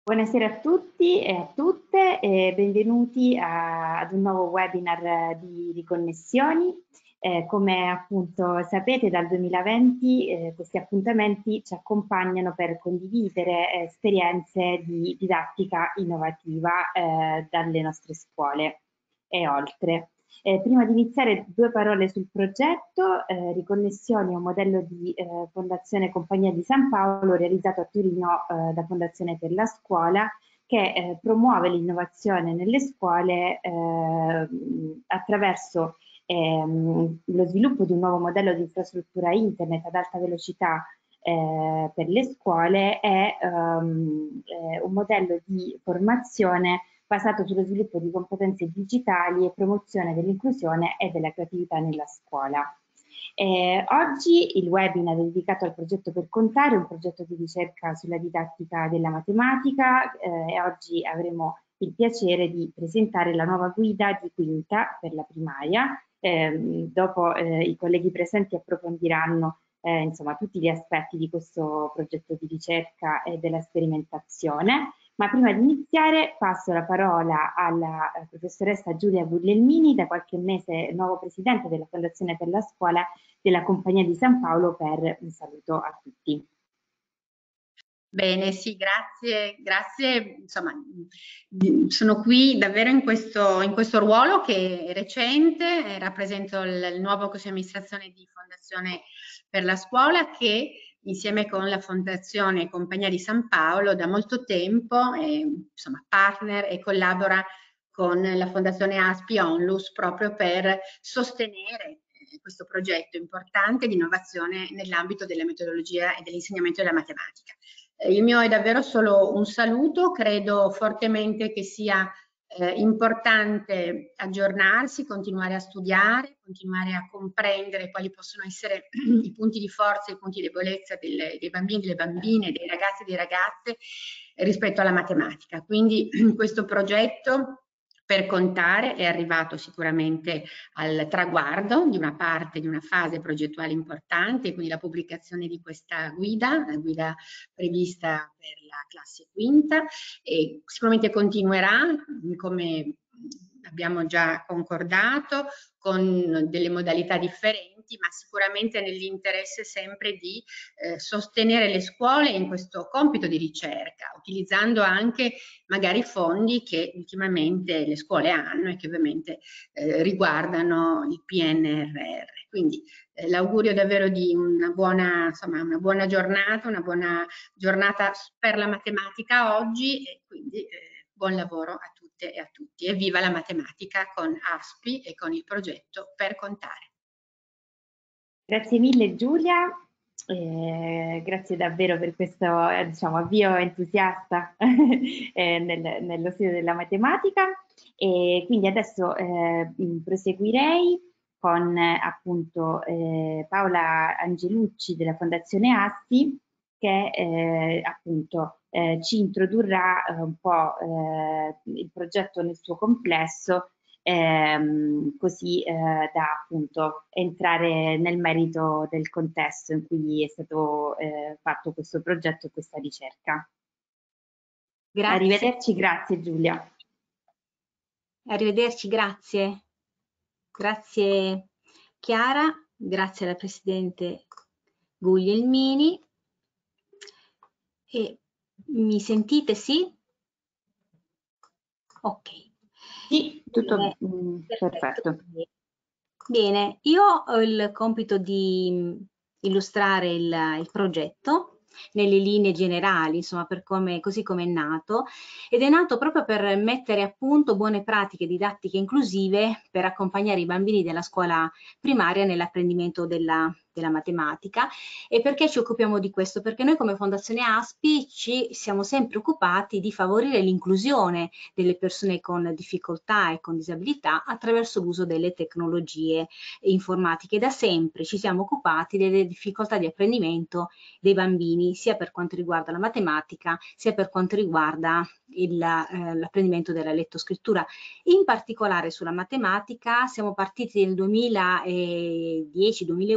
Buonasera a tutti e a tutte e benvenuti ad un nuovo webinar di Riconnessioni. Come appunto sapete, dal 2020 questi appuntamenti ci accompagnano per condividere esperienze di didattica innovativa dalle nostre scuole e oltre. Prima di iniziare, due parole sul progetto. Riconnessioni è un modello di Fondazione Compagnia di San Paolo realizzato a Torino da Fondazione per la Scuola, che promuove l'innovazione nelle scuole attraverso lo sviluppo di un nuovo modello di infrastruttura internet ad alta velocità per le scuole e un modello di formazione basato sullo sviluppo di competenze digitali e promozione dell'inclusione e della creatività nella scuola. Oggi il webinar è dedicato al progetto Per Contare, un progetto di ricerca sulla didattica della matematica e oggi avremo il piacere di presentare la nuova guida di quinta per la primaria. Dopo i colleghi presenti approfondiranno insomma, tutti gli aspetti di questo progetto di ricerca e della sperimentazione. Ma prima di iniziare passo la parola alla professoressa Giulia Guglielmini, da qualche mese nuovo presidente della Fondazione per la Scuola della Compagnia di San Paolo, per un saluto a tutti. Bene, sì, grazie. Insomma, sono qui davvero in questo ruolo che è recente, rappresento il nuovo consiglio di amministrazione di Fondazione per la Scuola che insieme con la Fondazione Compagnia di San Paolo da molto tempo è insomma, partner e collabora con la Fondazione ASPI Onlus proprio per sostenere questo progetto importante di innovazione nell'ambito della metodologia e dell'insegnamento della matematica. Il mio è davvero solo un saluto, credo fortemente che sia importante aggiornarsi, continuare a studiare, continuare a comprendere quali possono essere i punti di forza e i punti di debolezza dei bambini, delle bambine, dei ragazzi e delle ragazze rispetto alla matematica. Quindi questo progetto Per Contare è arrivato sicuramente al traguardo di una parte, di una fase progettuale importante, quindi la pubblicazione di questa guida, la guida prevista per la classe quinta, e sicuramente continuerà come abbiamo già concordato con delle modalità differenti, ma sicuramente nell'interesse sempre di sostenere le scuole in questo compito di ricerca, utilizzando anche magari fondi che ultimamente le scuole hanno e che ovviamente riguardano il PNRR. Quindi l'augurio davvero di una buona giornata per la matematica oggi e quindi buon lavoro a tutte e a tutti. E viva la matematica con ASPI e con il progetto Per Contare. Grazie mille Giulia, grazie davvero per questo diciamo, avvio entusiasta nello studio della matematica. E quindi adesso proseguirei con appunto Paola Angelucci della Fondazione ASPI, che appunto ci introdurrà un po' il progetto nel suo complesso, così da appunto entrare nel merito del contesto in cui è stato fatto questo progetto e questa ricerca. Grazie. Arrivederci, grazie Giulia. Arrivederci, grazie. Grazie Chiara, grazie alla Presidente Guglielmini. E mi sentite, sì? Ok. Sì, tutto perfetto. Bene, io ho il compito di illustrare il progetto nelle linee generali, insomma, così come è nato, ed è nato proprio per mettere a punto buone pratiche didattiche inclusive per accompagnare i bambini della scuola primaria nell'apprendimento della matematica. E perché ci occupiamo di questo? Perché noi come Fondazione ASPI ci siamo sempre occupati di favorire l'inclusione delle persone con difficoltà e con disabilità attraverso l'uso delle tecnologie informatiche. Da sempre ci siamo occupati delle difficoltà di apprendimento dei bambini, sia per quanto riguarda la matematica, sia per quanto riguarda l'apprendimento della lettoscrittura. In particolare sulla matematica siamo partiti nel 2010-2011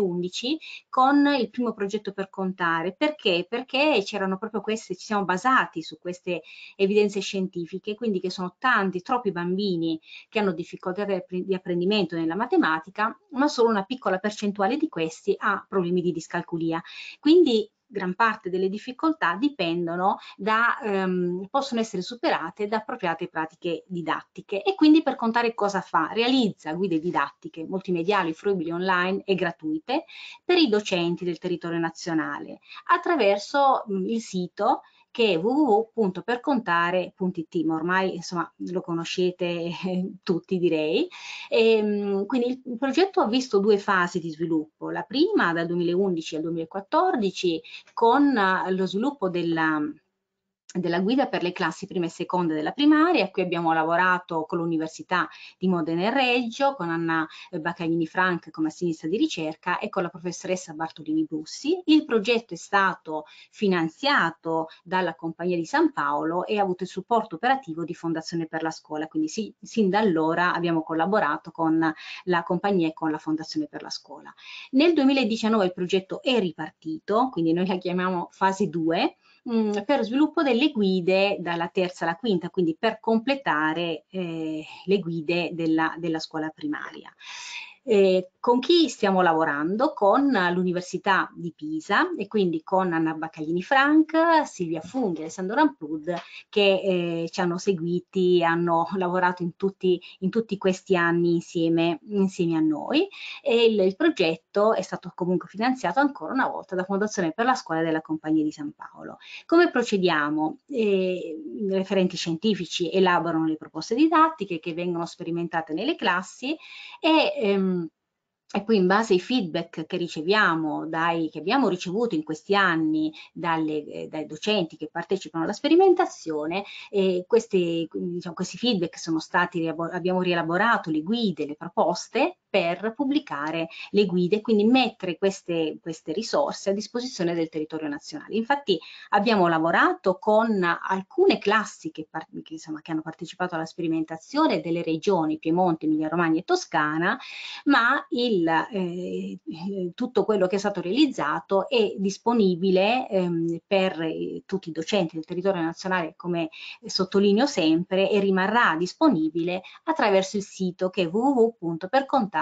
2011 con il primo progetto per contare. Perché? Perché c'erano proprio queste, ci siamo basati su queste evidenze scientifiche, quindi che sono tanti, troppi bambini che hanno difficoltà di apprendimento nella matematica, ma solo una piccola percentuale di questi ha problemi di discalculia. Quindi gran parte delle difficoltà dipendono possono essere superate da appropriate pratiche didattiche. E quindi per contare cosa fa? Realizza guide didattiche multimediali, fruibili online e gratuite per i docenti del territorio nazionale attraverso il sito che è www.percontare.it, ma ormai insomma lo conoscete tutti, direi. Quindi il progetto ha visto 2 fasi di sviluppo, la prima dal 2011 al 2014 con lo sviluppo della guida per le classi prima e seconda della primaria. Qui abbiamo lavorato con l'Università di Modena e Reggio, con Anna Baccaglini Frank come assistente di ricerca e con la professoressa Bartolini Bussi. Il progetto è stato finanziato dalla Compagnia di San Paolo e ha avuto il supporto operativo di Fondazione per la Scuola, quindi sin da allora abbiamo collaborato con la compagnia e con la Fondazione per la Scuola. Nel 2019 il progetto è ripartito, quindi noi la chiamiamo fase 2, per sviluppo delle guide dalla terza alla quinta, quindi per completare le guide della scuola primaria. Con chi stiamo lavorando? Con l'Università di Pisa e quindi con Anna Baccaglini Frank, Silvia Funghi e Alessandro Ramplud, che ci hanno seguiti, hanno lavorato in tutti questi anni insieme a noi, e il progetto è stato comunque finanziato ancora una volta da Fondazione per la Scuola della Compagnia di San Paolo. Come procediamo? I referenti scientifici elaborano le proposte didattiche che vengono sperimentate nelle classi e poi in base ai feedback che riceviamo, che abbiamo ricevuto in questi anni dai docenti che partecipano alla sperimentazione, questi feedback sono stati, abbiamo rielaborato le guide, le proposte per pubblicare le guide, quindi mettere queste risorse a disposizione del territorio nazionale. Infatti abbiamo lavorato con alcune classi che hanno partecipato alla sperimentazione delle regioni Piemonte, Emilia-Romagna e Toscana, ma tutto quello che è stato realizzato è disponibile per tutti i docenti del territorio nazionale, come sottolineo sempre, e rimarrà disponibile attraverso il sito che è www.percontare.it.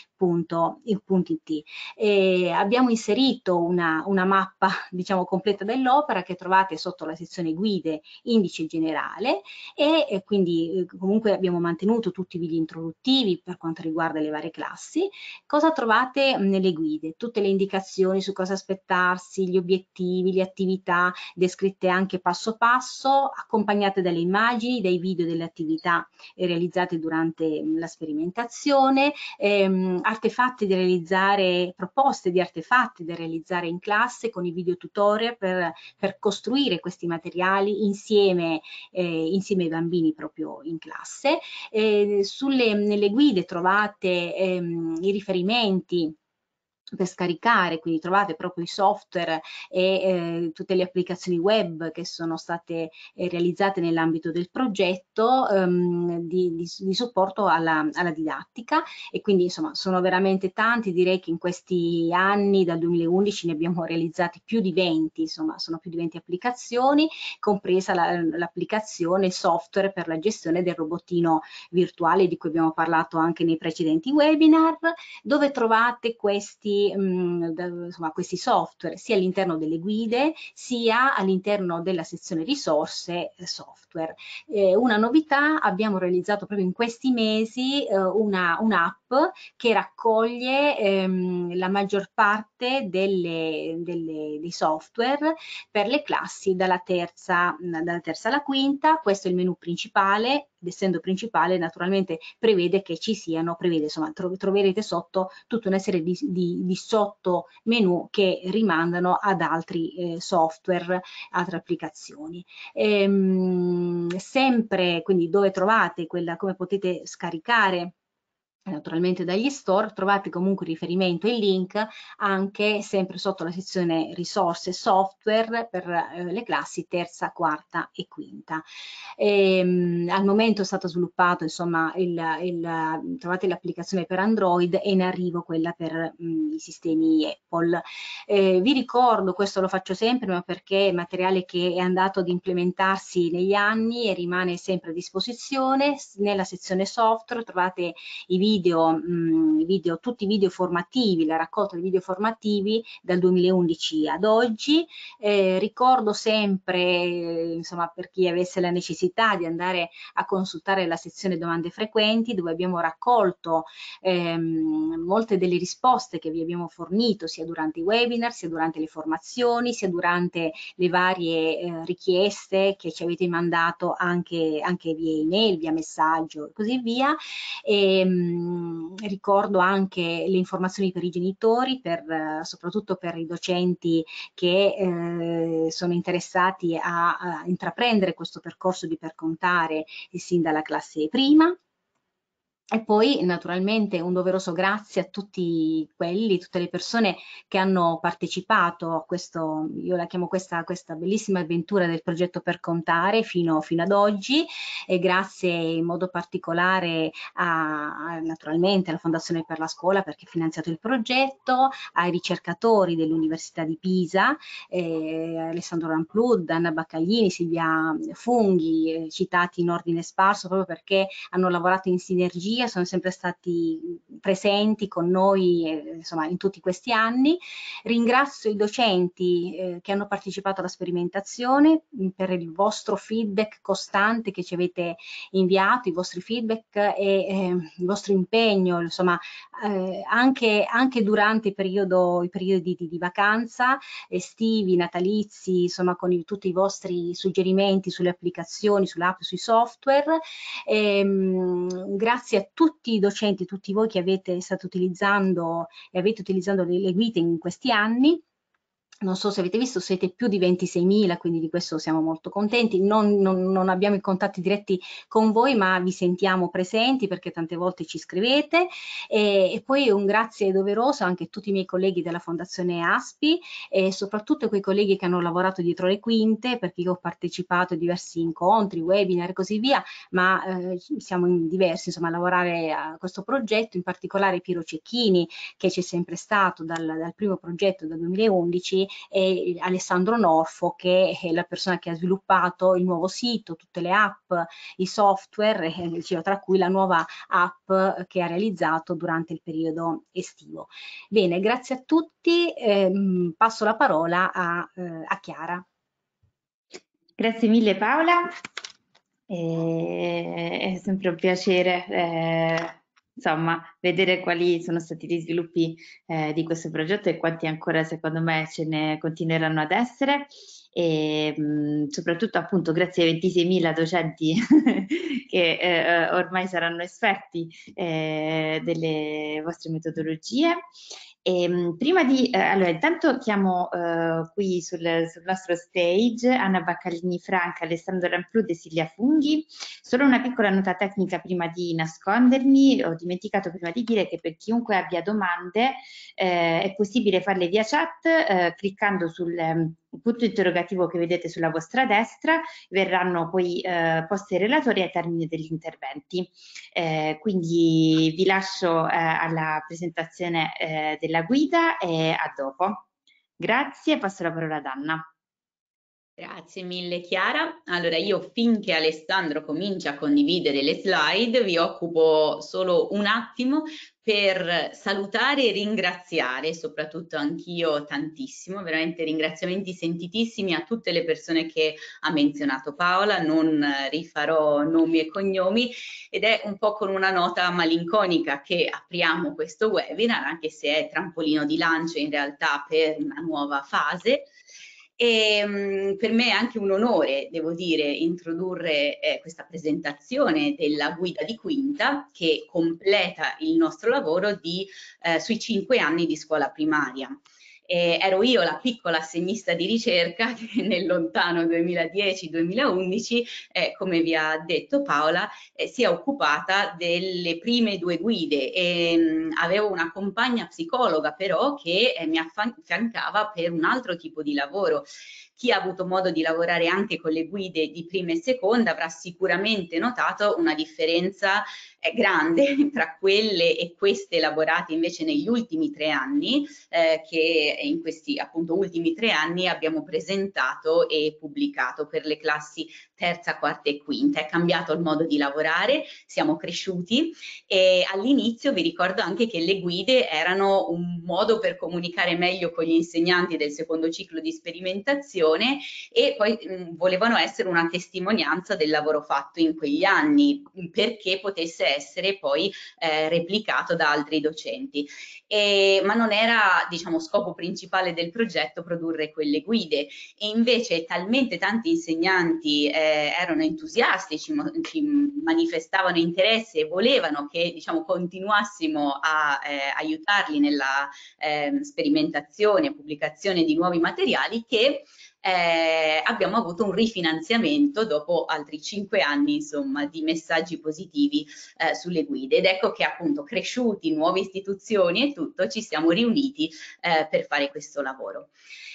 Abbiamo inserito una mappa, diciamo, completa dell'opera che trovate sotto la sezione guide indice generale e quindi comunque abbiamo mantenuto tutti i video introduttivi per quanto riguarda le varie classi. Cosa trovate nelle guide? Tutte le indicazioni su cosa aspettarsi, gli obiettivi, le attività descritte anche passo passo, accompagnate dalle immagini, dai video delle attività realizzate durante la sperimentazione, artefatti da realizzare, proposte di artefatti da realizzare in classe con i video tutorial per costruire questi materiali insieme ai bambini proprio in classe. Nelle guide trovate i riferimenti per scaricare, quindi trovate proprio i software e tutte le applicazioni web che sono state realizzate nell'ambito del progetto di supporto alla didattica, e quindi insomma sono veramente tanti. Direi che in questi anni, dal 2011, ne abbiamo realizzati più di 20, insomma sono più di 20 applicazioni, compresa l'applicazione software per la gestione del robottino virtuale di cui abbiamo parlato anche nei precedenti webinar, dove trovate questi software sia all'interno delle guide sia all'interno della sezione risorse software. Una novità: abbiamo realizzato proprio in questi mesi un'app che raccoglie la maggior parte dei software per le classi dalla terza alla quinta. Questo è il menu principale, ed essendo principale naturalmente prevede che ci siano, insomma troverete sotto tutta una serie di sotto menu che rimandano ad altri software, altre applicazioni. Sempre, quindi, dove trovate come potete scaricare naturalmente dagli store, trovate comunque riferimento e link anche sempre sotto la sezione risorse software per le classi terza, quarta e quinta. Al momento è stato sviluppato, insomma, trovate l'applicazione per Android e in arrivo quella per i sistemi Apple. Vi ricordo, questo lo faccio sempre, ma perché è materiale che è andato ad implementarsi negli anni e rimane sempre a disposizione. Nella sezione software trovate tutti i video formativi, la raccolta di video formativi dal 2011 ad oggi. Ricordo sempre, insomma, per chi avesse la necessità di andare a consultare la sezione domande frequenti, dove abbiamo raccolto molte delle risposte che vi abbiamo fornito sia durante i webinar, sia durante le formazioni, sia durante le varie richieste che ci avete mandato anche via email, via messaggio e così via. Ricordo anche le informazioni per i genitori, soprattutto per i docenti che sono interessati a intraprendere questo percorso di Percontare sin dalla classe prima. E poi naturalmente un doveroso grazie a tutte le persone che hanno partecipato a questo, io la chiamo questa bellissima avventura del progetto Percontare fino ad oggi, e grazie in modo particolare naturalmente alla Fondazione per la Scuola perché ha finanziato il progetto, ai ricercatori dell'Università di Pisa, Alessandro Ramplud, Anna Baccaglini, Silvia Funghi, citati in ordine sparso proprio perché hanno lavorato in sinergia, sono sempre stati presenti con noi insomma in tutti questi anni. Ringrazio i docenti che hanno partecipato alla sperimentazione per il vostro feedback costante che ci avete inviato, i vostri feedback e il vostro impegno, insomma anche durante i periodi di vacanza estivi, natalizi, insomma con tutti i vostri suggerimenti sulle applicazioni, sull'app, sui software. Grazie a tutti i docenti, tutti voi che avete utilizzato le guide in questi anni. Non so se avete visto, siete più di 26.000, quindi di questo siamo molto contenti. Non abbiamo i contatti diretti con voi, ma vi sentiamo presenti perché tante volte ci scrivete. E poi un grazie doveroso anche a tutti i miei colleghi della Fondazione ASPI e soprattutto a quei colleghi che hanno lavorato dietro le quinte, perché io ho partecipato a diversi incontri, webinar e così via, ma siamo in diversi insomma a lavorare a questo progetto, in particolare Piero Cecchini che c'è sempre stato dal primo progetto dal 2011, e Alessandro Norfo che è la persona che ha sviluppato il nuovo sito, tutte le app, i software, tra cui la nuova app che ha realizzato durante il periodo estivo. Bene, grazie a tutti, passo la parola a Chiara. Grazie mille Paola, è sempre un piacere insomma, vedere quali sono stati gli sviluppi di questo progetto e quanti ancora secondo me ce ne continueranno ad essere, e soprattutto appunto grazie ai 26.000 docenti che ormai saranno esperti delle vostre metodologie. Prima di, allora intanto chiamo qui sul nostro stage Anna Baccaglini Franca, Alessandro Ramplud e Silvia Funghi. Solo una piccola nota tecnica prima di nascondermi, ho dimenticato prima di dire che per chiunque abbia domande è possibile farle via chat cliccando sul punto interrogativo che vedete sulla vostra destra, verranno poi poste ai relatori ai termini degli interventi. Quindi vi lascio alla presentazione della guida e a dopo. Grazie, passo la parola ad Anna. Grazie mille Chiara. Allora io finché Alessandro comincia a condividere le slide vi occupo solo un attimo per salutare e ringraziare, soprattutto anch'io tantissimo, veramente ringraziamenti sentitissimi a tutte le persone che ha menzionato Paola, non rifarò nomi e cognomi ed è un po' con una nota malinconica che apriamo questo webinar, anche se è trampolino di lancio in realtà per una nuova fase. E per me è anche un onore, devo dire, introdurre questa presentazione della guida di quinta che completa il nostro lavoro sui 5 anni di scuola primaria. ero io la piccola assegnista di ricerca che nel lontano 2010-2011, come vi ha detto Paola, si è occupata delle prime 2 guide e avevo una compagna psicologa però che mi affiancava per un altro tipo di lavoro. Chi ha avuto modo di lavorare anche con le guide di prima e seconda avrà sicuramente notato una differenza grande tra quelle e queste elaborate invece negli ultimi 3 anni, che in questi appunto ultimi 3 anni abbiamo presentato e pubblicato per le classi terza, quarta e quinta. È cambiato il modo di lavorare, siamo cresciuti e all'inizio vi ricordo anche che le guide erano un modo per comunicare meglio con gli insegnanti del secondo ciclo di sperimentazione e poi volevano essere una testimonianza del lavoro fatto in quegli anni perché potesse essere poi replicato da altri docenti. Ma non era, diciamo, scopo principale del progetto produrre quelle guide e invece talmente tanti insegnanti erano entusiastici, ci manifestavano interesse e volevano che, diciamo, continuassimo a aiutarli nella sperimentazione e pubblicazione di nuovi materiali che abbiamo avuto un rifinanziamento dopo altri 5 anni, insomma, di messaggi positivi sulle guide ed ecco che appunto cresciuti, nuove istituzioni e tutto, ci siamo riuniti per fare questo lavoro.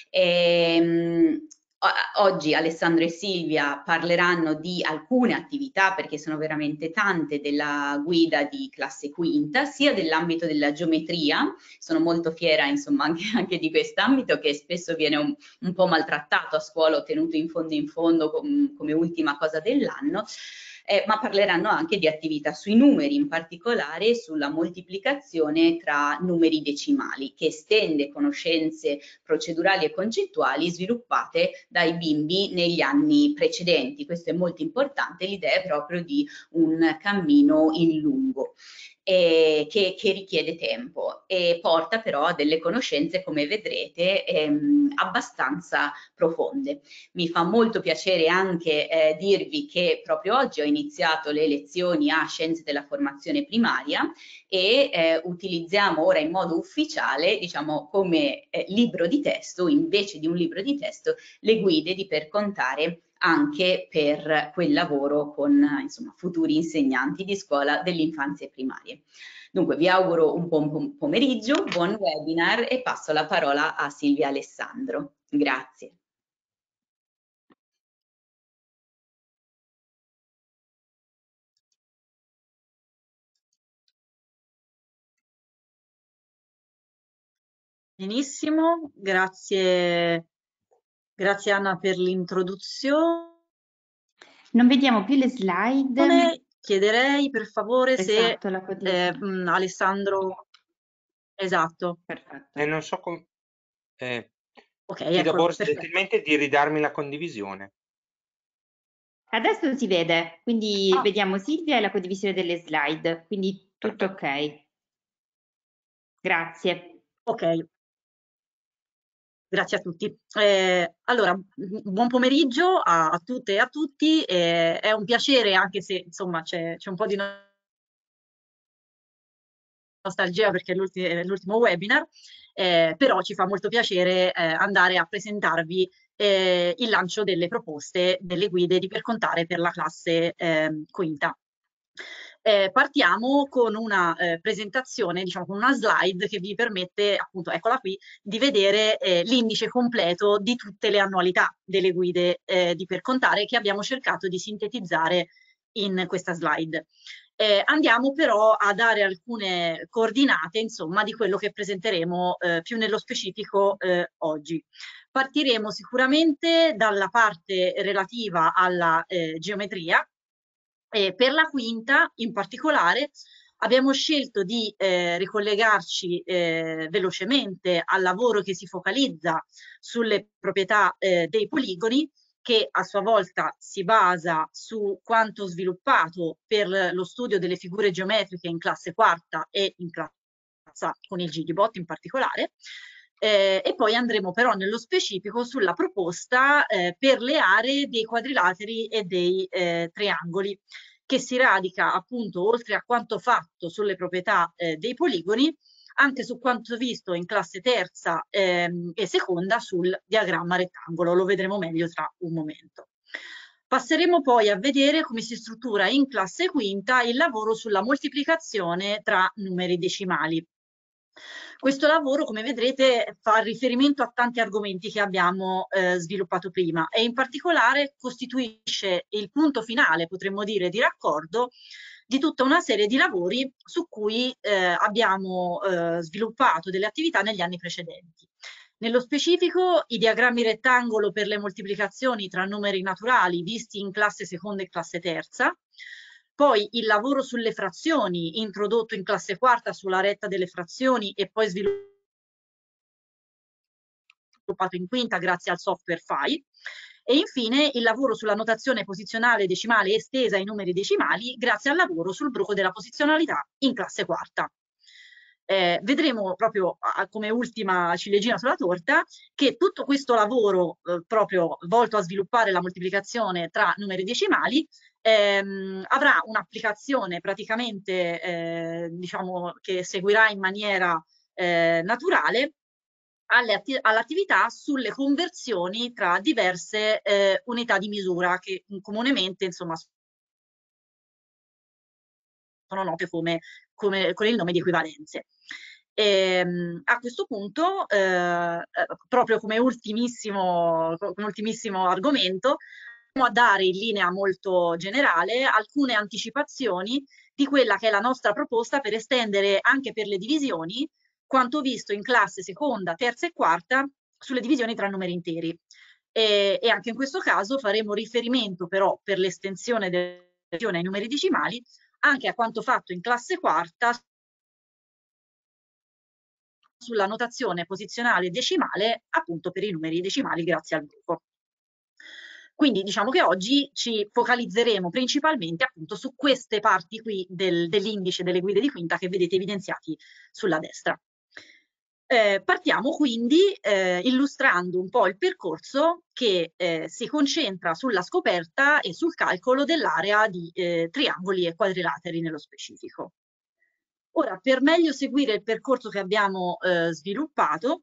Oggi Alessandro e Silvia parleranno di alcune attività, perché sono veramente tante, della guida di classe quinta, sia dell'ambito della geometria, sono molto fiera insomma anche di quest'ambito che spesso viene un po' maltrattato a scuola o tenuto in fondo come ultima cosa dell'anno, ma parleranno anche di attività sui numeri, in particolare sulla moltiplicazione tra numeri decimali, che estende conoscenze procedurali e concettuali sviluppate dai bimbi negli anni precedenti. Questo è molto importante, l'idea è proprio di un cammino in lungo. Che richiede tempo e porta però a delle conoscenze, come vedrete, abbastanza profonde. Mi fa molto piacere anche dirvi che proprio oggi ho iniziato le lezioni a Scienze della Formazione Primaria e utilizziamo ora in modo ufficiale, diciamo, come libro di testo, invece di un libro di testo, le guide di Per Contare anche per quel lavoro con insomma, futuri insegnanti di scuola dell'infanzia e primarie. Dunque vi auguro un buon pomeriggio, buon webinar e passo la parola a Silvia Alessandro. Grazie. Benissimo, grazie Anna per l'introduzione. Non vediamo più le slide. Chiederei per favore Esatto, se Alessandro... Esatto. Perfetto. Non so come... Ok, Ti do ecco, Boris gentilmente di ridarmi la condivisione. Adesso si vede, quindi vediamo Silvia e la condivisione delle slide, quindi tutto ok. Grazie. Ok. Grazie a tutti. Allora, buon pomeriggio a tutte e a tutti. È un piacere, anche se insomma c'è un po' di nostalgia perché è l'ultimo webinar, però ci fa molto piacere andare a presentarvi il lancio delle proposte delle guide di Per Contare per la classe quinta. Partiamo con una presentazione, diciamo con una slide che vi permette, appunto, eccola qui, di vedere l'indice completo di tutte le annualità delle guide di Per Contare che abbiamo cercato di sintetizzare in questa slide. Andiamo però a dare alcune coordinate, insomma, di quello che presenteremo più nello specifico oggi. Partiremo sicuramente dalla parte relativa alla geometria. Per la quinta, in particolare, abbiamo scelto di ricollegarci velocemente al lavoro che si focalizza sulle proprietà dei poligoni, che a sua volta si basa su quanto sviluppato per lo studio delle figure geometriche in classe quarta e in classe con il GDBOT in particolare. E poi andremo però nello specifico sulla proposta per le aree dei quadrilateri e dei triangoli, che si radica appunto, oltre a quanto fatto sulle proprietà dei poligoni, anche su quanto visto in classe terza e seconda sul diagramma rettangolo, lo vedremo meglio tra un momento. Passeremo poi a vedere come si struttura in classe quinta il lavoro sulla moltiplicazione tra numeri decimali. Questo lavoro, come vedrete, fa riferimento a tanti argomenti che abbiamo sviluppato prima e in particolare costituisce il punto finale, potremmo dire, di raccordo di tutta una serie di lavori su cui abbiamo sviluppato delle attività negli anni precedenti. Nello specifico, i diagrammi rettangolo per le moltiplicazioni tra numeri naturali visti in classe seconda e classe terza, poi il lavoro sulle frazioni introdotto in classe quarta sulla retta delle frazioni e poi sviluppato in quinta grazie al software Phi, e infine il lavoro sulla notazione posizionale decimale estesa ai numeri decimali grazie al lavoro sul bruco della posizionalità in classe quarta. Vedremo proprio come ultima ciliegina sulla torta che tutto questo lavoro proprio volto a sviluppare la moltiplicazione tra numeri decimali avrà un'applicazione praticamente diciamo che seguirà in maniera naturale all'attività sulle conversioni tra diverse unità di misura che comunemente insomma sono note come con il nome di equivalenze. A questo punto, proprio come ultimissimo argomento, andiamo a dare in linea molto generale alcune anticipazioni di quella che è la nostra proposta per estendere anche per le divisioni quanto visto in classe seconda, terza e quarta sulle divisioni tra numeri interi. E anche in questo caso faremo riferimento però per l'estensione delle divisioni ai numeri decimali anche a quanto fatto in classe quarta sulla notazione posizionale decimale appunto per i numeri decimali grazie al bruco. Quindi diciamo che oggi ci focalizzeremo principalmente appunto su queste parti qui dell'indice delle guide di quinta che vedete evidenziati sulla destra. Partiamo quindi illustrando un po' il percorso che si concentra sulla scoperta e sul calcolo dell'area di triangoli e quadrilateri nello specifico. Ora, per meglio seguire il percorso che abbiamo sviluppato,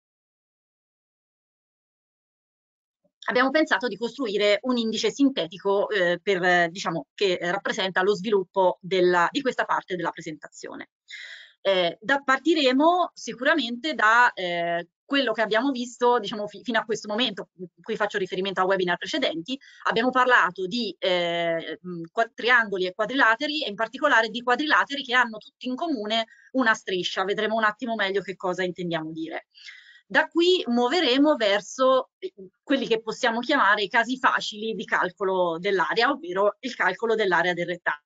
abbiamo pensato di costruire un indice sintetico diciamo, che rappresenta lo sviluppo di questa parte della presentazione. Partiremo sicuramente da quello che abbiamo visto diciamo, fino a questo momento. Qui faccio riferimento a webinar precedenti. Abbiamo parlato di triangoli e quadrilateri e in particolare di quadrilateri che hanno tutti in comune una striscia. Vedremo un attimo meglio che cosa intendiamo dire. Da qui muoveremo verso quelli che possiamo chiamare i casi facili di calcolo dell'area, ovvero il calcolo dell'area del rettangolo.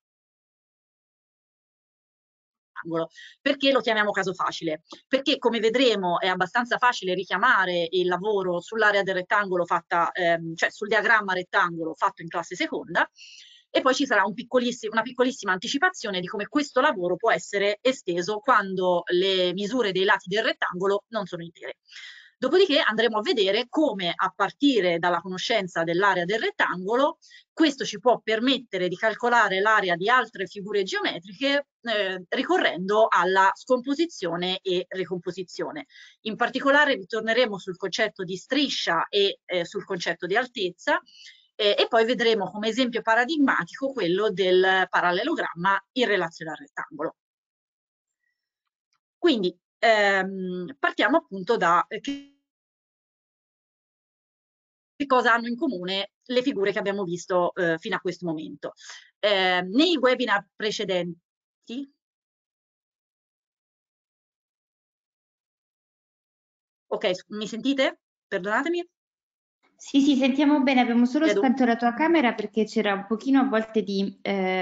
Perché lo chiamiamo caso facile? Perché come vedremo è abbastanza facile richiamare il lavoro sull'area del rettangolo fatta, cioè sul diagramma rettangolo fatto in classe seconda, e poi ci sarà una piccolissima anticipazione di come questo lavoro può essere esteso quando le misure dei lati del rettangolo non sono intere. Dopodiché andremo a vedere come a partire dalla conoscenza dell'area del rettangolo questo ci può permettere di calcolare l'area di altre figure geometriche ricorrendo alla scomposizione e ricomposizione. In particolare ritorneremo sul concetto di striscia e sul concetto di altezza e poi vedremo come esempio paradigmatico quello del parallelogramma in relazione al rettangolo. Quindi partiamo appunto da che cosa hanno in comune le figure che abbiamo visto fino a questo momento. Nei webinar precedenti, ok, mi sentite? Perdonatemi. Sì, sentiamo bene, abbiamo solo spento la tua camera perché c'era un pochino a volte di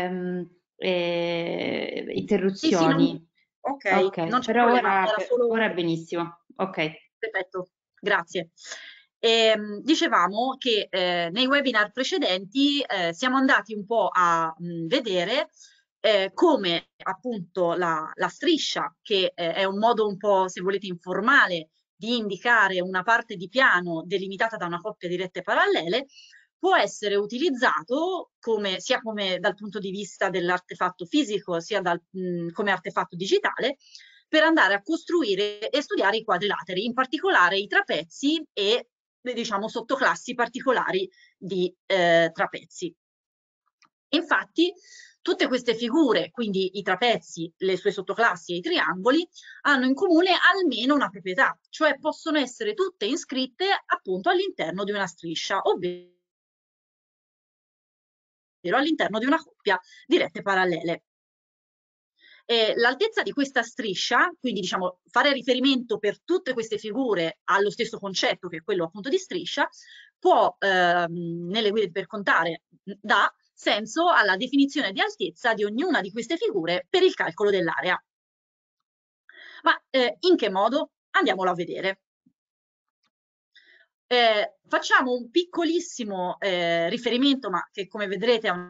interruzioni. Sì, ok, non c'è però problema, ora è benissimo. Ok. Perfetto, grazie. Dicevamo che nei webinar precedenti siamo andati un po' a vedere come appunto la striscia, che è un modo un po', se volete, informale di indicare una parte di piano delimitata da una coppia di rette parallele, può essere utilizzato sia come dal punto di vista dell'artefatto fisico, sia come artefatto digitale, per andare a costruire e studiare i quadrilateri, in particolare i trapezi e diciamo sottoclassi particolari di trapezi. Infatti tutte queste figure, quindi i trapezi, le sue sottoclassi e i triangoli, hanno in comune almeno una proprietà, cioè possono essere tutte iscritte appunto all'interno di una striscia, ovvero all'interno di una coppia di rette parallele. L'altezza di questa striscia, quindi diciamo fare riferimento per tutte queste figure allo stesso concetto che è quello appunto di striscia, può nelle guide per contare dà senso alla definizione di altezza di ognuna di queste figure per il calcolo dell'area. Ma in che modo? Andiamolo a vedere. Facciamo un piccolissimo riferimento, ma che come vedrete è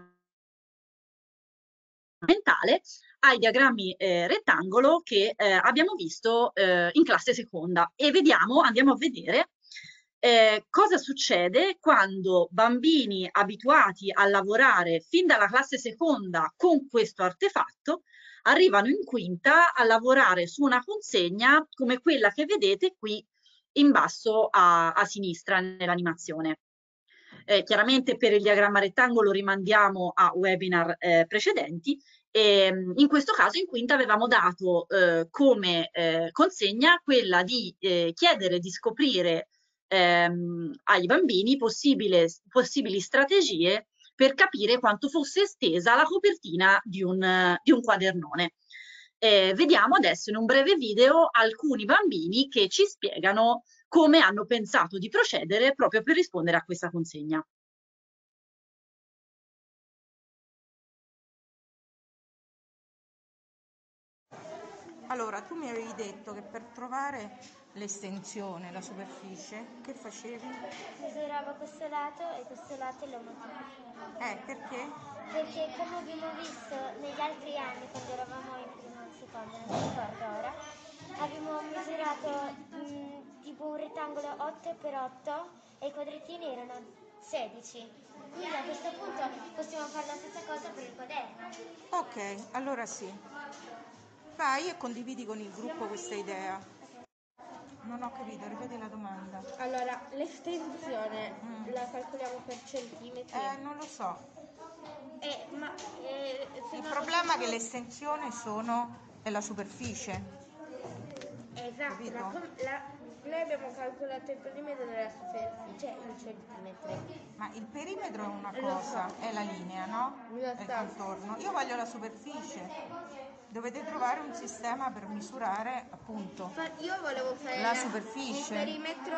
fondamentale, ai diagrammi rettangolo che abbiamo visto in classe seconda e andiamo a vedere cosa succede quando bambini abituati a lavorare fin dalla classe seconda con questo artefatto arrivano in quinta a lavorare su una consegna come quella che vedete qui in basso a sinistra nell'animazione. Chiaramente per il diagramma rettangolo rimandiamo a webinar precedenti. In questo caso in quinta avevamo dato come consegna quella di chiedere di scoprire ai bambini possibili strategie per capire quanto fosse estesa la copertina di un quadernone. Vediamo adesso in un breve video alcuni bambini che ci spiegano come hanno pensato di procedere proprio per rispondere a questa consegna. Allora, tu mi avevi detto che per trovare l'estensione, la superficie, che facevi? Misuravo questo lato e lo moltiplicavo. Perché? Perché come abbiamo visto negli altri anni, quando eravamo in prima o seconda, non mi ricordo ora, abbiamo misurato tipo un rettangolo 8x8 e i quadrettini erano 16. Quindi a questo punto possiamo fare la stessa cosa per il quaderno. Ok, allora sì. Vai e condividi con il gruppo questa idea. Non ho capito, ripeti la domanda. Allora, l'estensione la calcoliamo per centimetri? Non lo so. Il Il problema è che l'estensione è la superficie. Esatto, noi abbiamo calcolato il perimetro della superficie in centimetri. Ma il perimetro è una cosa, è la linea, no? È il contorno. Io voglio la superficie. Dovete trovare un sistema per misurare appunto Io volevo fare la superficie. Il perimetro,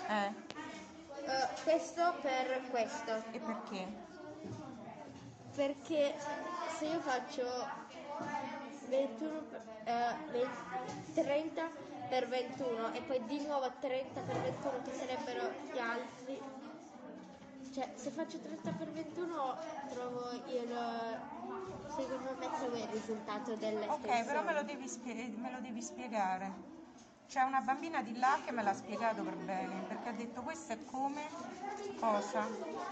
questo per questo. E perché? Perché se io faccio 30 per 21 e poi di nuovo 30 per 21 che sarebbero gli altri, cioè se faccio 30 per 21 trovo secondo me trovo il risultato dell'estensione. Ok, però me lo devi spiegare. C'è una bambina di là che me l'ha spiegato per bene, perché ha detto questo è come cosa?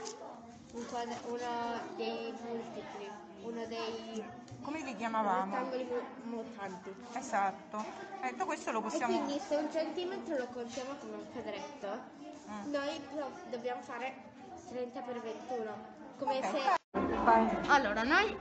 Uno dei multipli, uno dei come li chiamavamo? rettangoli mutanti. Esatto. Questo lo E possiamo. quindi se un centimetro lo contiamo come un quadretto, noi dobbiamo fare 30 per 21. Come se. Allora,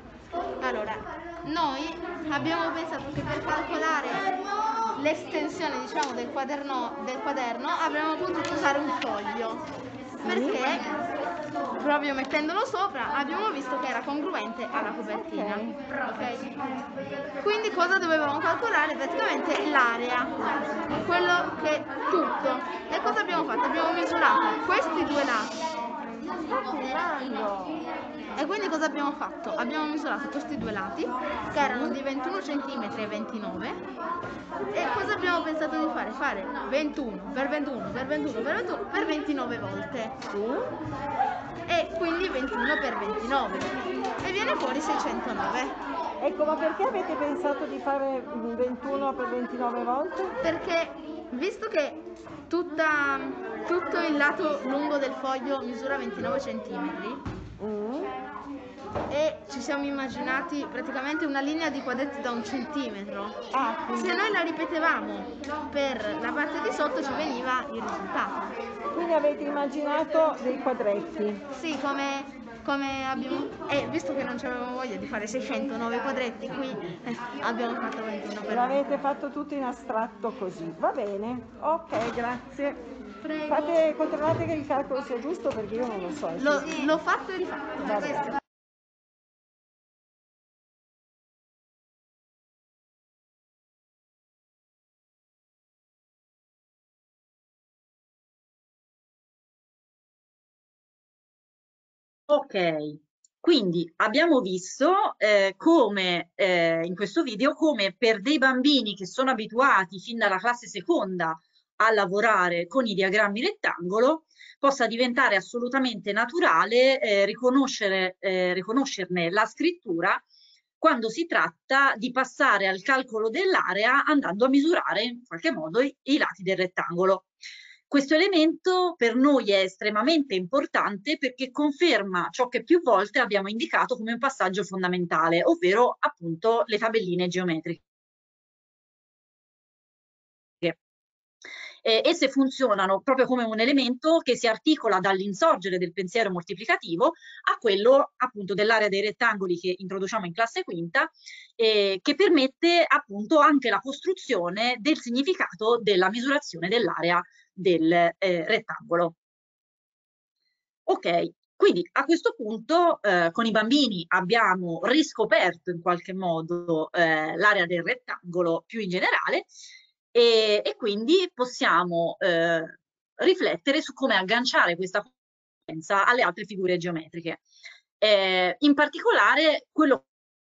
noi abbiamo pensato che per calcolare l'estensione, diciamo, del quaderno avremmo potuto usare un foglio. Perché proprio mettendolo sopra abbiamo visto che era congruente alla copertina. Ok? Quindi cosa dovevamo calcolare? Praticamente l'area, quello che è tutto. E cosa abbiamo fatto? Abbiamo misurato questi due lati. E quindi cosa abbiamo fatto? Abbiamo misurato questi due lati che erano di 21 cm e 29 e cosa abbiamo pensato di fare? Fare 21 per 21 per 21 per 21 per 29 volte e quindi 21 per 29 e viene fuori 609. Ecco, ma perché avete pensato di fare 21 per 29 volte? Perché visto che tutto il lato lungo del foglio misura 29 cm, e ci siamo immaginati praticamente una linea di quadretti da 1 centimetro. Se noi la ripetevamo per la parte di sotto ci veniva il risultato. Quindi avete immaginato dei quadretti? Sì, come abbiamo... visto che non c'avevamo voglia di fare 609 quadretti, qui abbiamo fatto 21 per L'avete fatto tutto in astratto così, va bene, ok, grazie. Prego. Controllate che il calcolo sia giusto perché io non lo so. L'ho fatto e rifatto. Va bene. Ok, quindi abbiamo visto come in questo video come per dei bambini che sono abituati fin dalla classe seconda a lavorare con i diagrammi rettangolo possa diventare assolutamente naturale riconoscerne la scrittura quando si tratta di passare al calcolo dell'area andando a misurare in qualche modo i lati del rettangolo. Questo elemento per noi è estremamente importante perché conferma ciò che più volte abbiamo indicato come un passaggio fondamentale, ovvero appunto le tabelline geometriche. Esse funzionano proprio come un elemento che si articola dall'insorgere del pensiero moltiplicativo a quello appunto dell'area dei rettangoli che introduciamo in classe quinta, che permette appunto anche la costruzione del significato della misurazione dell'area del rettangolo. Ok, quindi a questo punto con i bambini abbiamo riscoperto in qualche modo l'area del rettangolo più in generale e quindi possiamo riflettere su come agganciare questa conoscenza alle altre figure geometriche. In particolare quello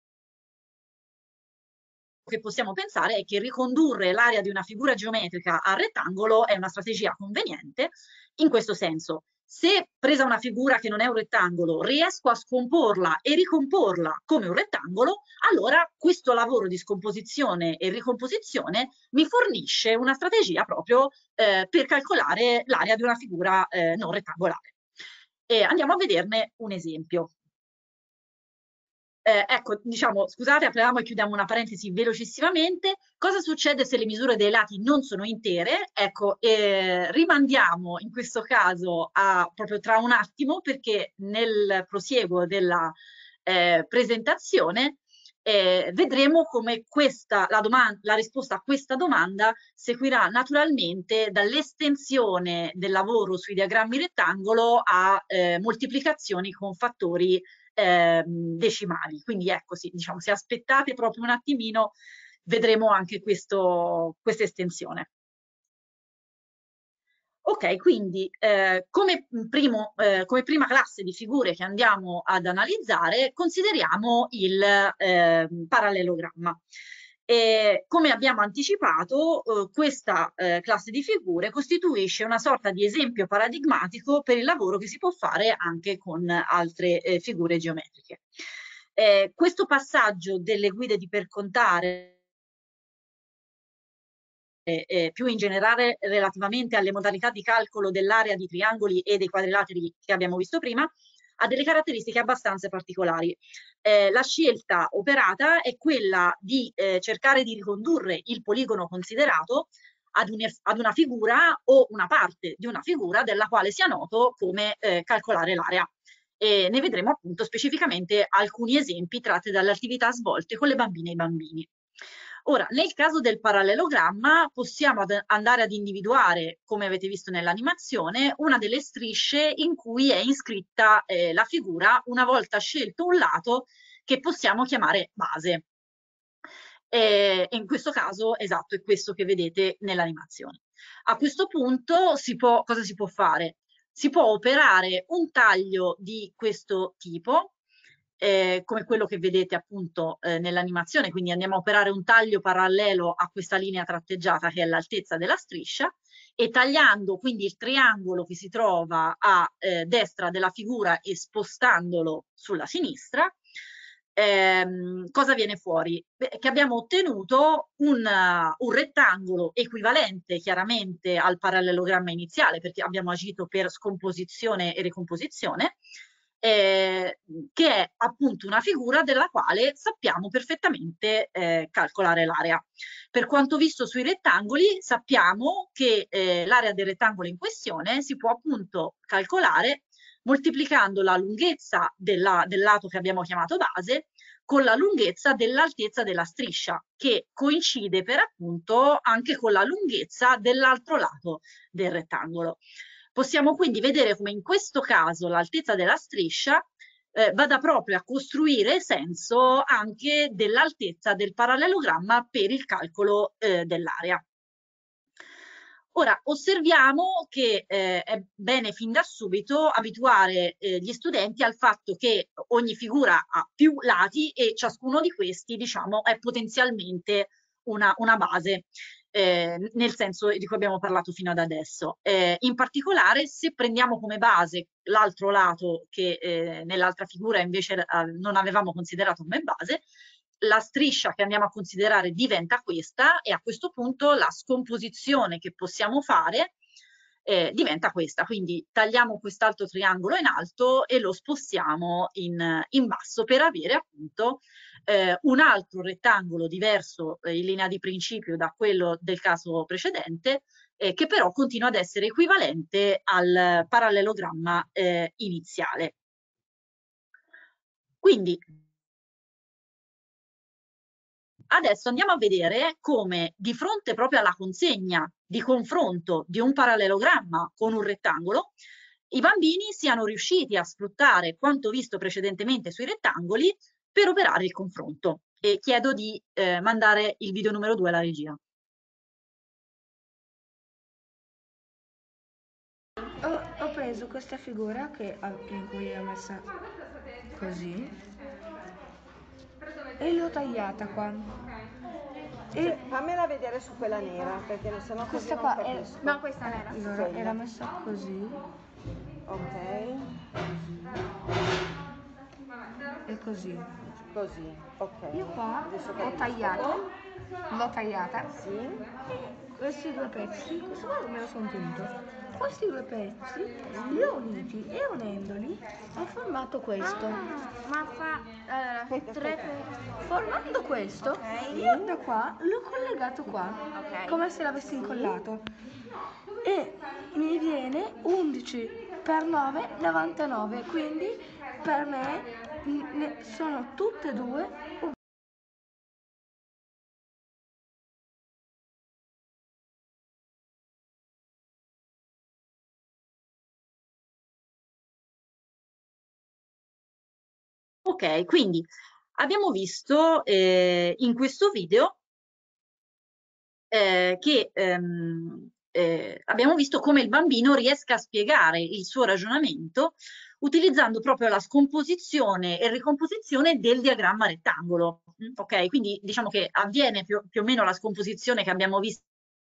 che possiamo pensare è che ricondurre l'area di una figura geometrica al rettangolo è una strategia conveniente in questo senso. Se presa una figura che non è un rettangolo riesco a scomporla e ricomporla come un rettangolo, allora questo lavoro di scomposizione e ricomposizione mi fornisce una strategia proprio per calcolare l'area di una figura non rettangolare. Andiamo a vederne un esempio. Ecco, diciamo, scusate, apriamo e chiudiamo una parentesi velocissimamente. Cosa succede se le misure dei lati non sono intere? Ecco, rimandiamo in questo caso proprio tra un attimo perché nel prosieguo della presentazione vedremo come la risposta a questa domanda seguirà naturalmente dall'estensione del lavoro sui diagrammi rettangolo a moltiplicazioni con fattori decimali. Quindi ecco, sì, diciamo, se aspettate proprio un attimino vedremo anche questa estensione. Ok, quindi come prima classe di figure che andiamo ad analizzare consideriamo il parallelogramma. Come abbiamo anticipato, questa classe di figure costituisce una sorta di esempio paradigmatico per il lavoro che si può fare anche con altre figure geometriche. Questo passaggio delle guide di per contare più in generale relativamente alle modalità di calcolo dell'area di triangoli e dei quadrilateri che abbiamo visto prima, ha delle caratteristiche abbastanza particolari. La scelta operata è quella di cercare di ricondurre il poligono considerato ad una figura o una parte di una figura della quale sia noto come calcolare l'area. Ne vedremo appunto specificamente alcuni esempi tratti dalle attività svolte con le bambine e i bambini. Ora, nel caso del parallelogramma possiamo andare ad individuare, come avete visto nell'animazione, una delle strisce in cui è iscritta la figura una volta scelto un lato che possiamo chiamare base. In questo caso, esatto, è questo che vedete nell'animazione. A questo punto cosa si può fare? Si può operare un taglio di questo tipo, come quello che vedete appunto nell'animazione, quindi andiamo a operare un taglio parallelo a questa linea tratteggiata che è l'altezza della striscia e tagliando quindi il triangolo che si trova a destra della figura e spostandolo sulla sinistra, cosa viene fuori? Beh, che abbiamo ottenuto un rettangolo equivalente chiaramente al parallelogramma iniziale perché abbiamo agito per scomposizione e ricomposizione, che è appunto una figura della quale sappiamo perfettamente calcolare l'area. Per quanto visto sui rettangoli, sappiamo che l'area del rettangolo in questione si può appunto calcolare moltiplicando la lunghezza del lato che abbiamo chiamato base con la lunghezza dell'altezza della striscia, che coincide per appunto anche con la lunghezza dell'altro lato del rettangolo. Possiamo quindi vedere come in questo caso l'altezza della striscia vada proprio a costruire senso anche dell'altezza del parallelogramma per il calcolo dell'area. Ora, osserviamo che è bene fin da subito abituare gli studenti al fatto che ogni figura ha più lati e ciascuno di questi, diciamo, è potenzialmente una base, nel senso di cui abbiamo parlato fino ad adesso. In particolare, se prendiamo come base l'altro lato che nell'altra figura invece non avevamo considerato come base, la striscia che andiamo a considerare diventa questa e a questo punto la scomposizione che possiamo fare diventa questa. Quindi tagliamo quest'altro triangolo in alto e lo spostiamo in basso per avere appunto un altro rettangolo diverso in linea di principio da quello del caso precedente, che però continua ad essere equivalente al parallelogramma iniziale. Quindi adesso andiamo a vedere come di fronte proprio alla consegna di confronto di un parallelogramma con un rettangolo, i bambini siano riusciti a sfruttare quanto visto precedentemente sui rettangoli per operare il confronto. E chiedo di mandare il video numero 2 alla regia. Ho preso questa figura in cui ho messa così e l'ho tagliata qua. E fammela vedere su quella nera, perché sennò questa qua è, no, questa nera. Allora, era messa così. Ok. E così. Così, ok. Io qua ho tagliato, l'ho tagliata. Sì. E questi due pezzi, questo qua me lo sono tenuto. Questi due pezzi li ho uniti e unendoli ho formato questo. Ma fa allora, tre pezzi. Formando questo, io da qua l'ho collegato qua, come se l'avessi incollato. E mi viene 11 per 9, 99, quindi per me sono tutte e due uguali. Ok, quindi abbiamo visto in questo video che abbiamo visto come il bambino riesca a spiegare il suo ragionamento utilizzando proprio la scomposizione e ricomposizione del diagramma rettangolo. Ok, quindi diciamo che avviene più o meno la scomposizione che abbiamo visto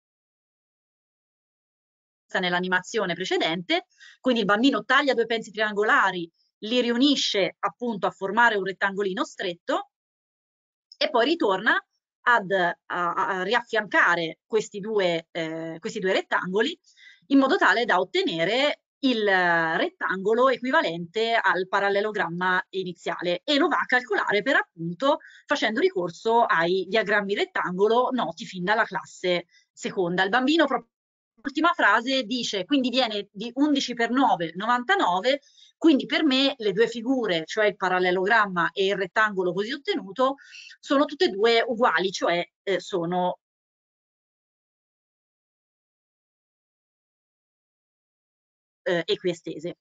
nell'animazione precedente, quindi il bambino taglia due pezzi triangolari, li riunisce appunto a formare un rettangolino stretto e poi ritorna a riaffiancare questi due rettangoli in modo tale da ottenere il rettangolo equivalente al parallelogramma iniziale e lo va a calcolare per appunto facendo ricorso ai diagrammi rettangolo noti fin dalla classe seconda. Il bambino proprio l'ultima frase dice quindi viene di 11 per 9, 99, quindi per me le due figure, cioè il parallelogramma e il rettangolo così ottenuto, sono tutte e due uguali, cioè sono equiestese.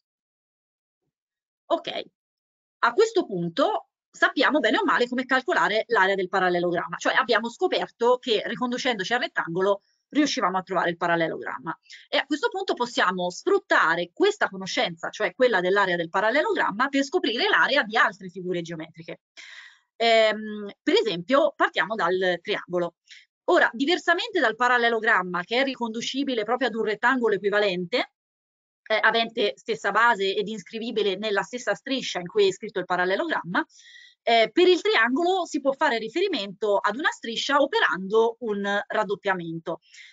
Ok, a questo punto sappiamo bene o male come calcolare l'area del parallelogramma, cioè abbiamo scoperto che riconducendoci al rettangolo riuscivamo a trovare il parallelogramma e a questo punto possiamo sfruttare questa conoscenza, cioè quella dell'area del parallelogramma, per scoprire l'area di altre figure geometriche. Per esempio partiamo dal triangolo. Ora, diversamente dal parallelogramma, che è riconducibile proprio ad un rettangolo equivalente, avente stessa base ed iscrivibile nella stessa striscia in cui è scritto il parallelogramma, per il triangolo si può fare riferimento ad una striscia operando un raddoppiamento.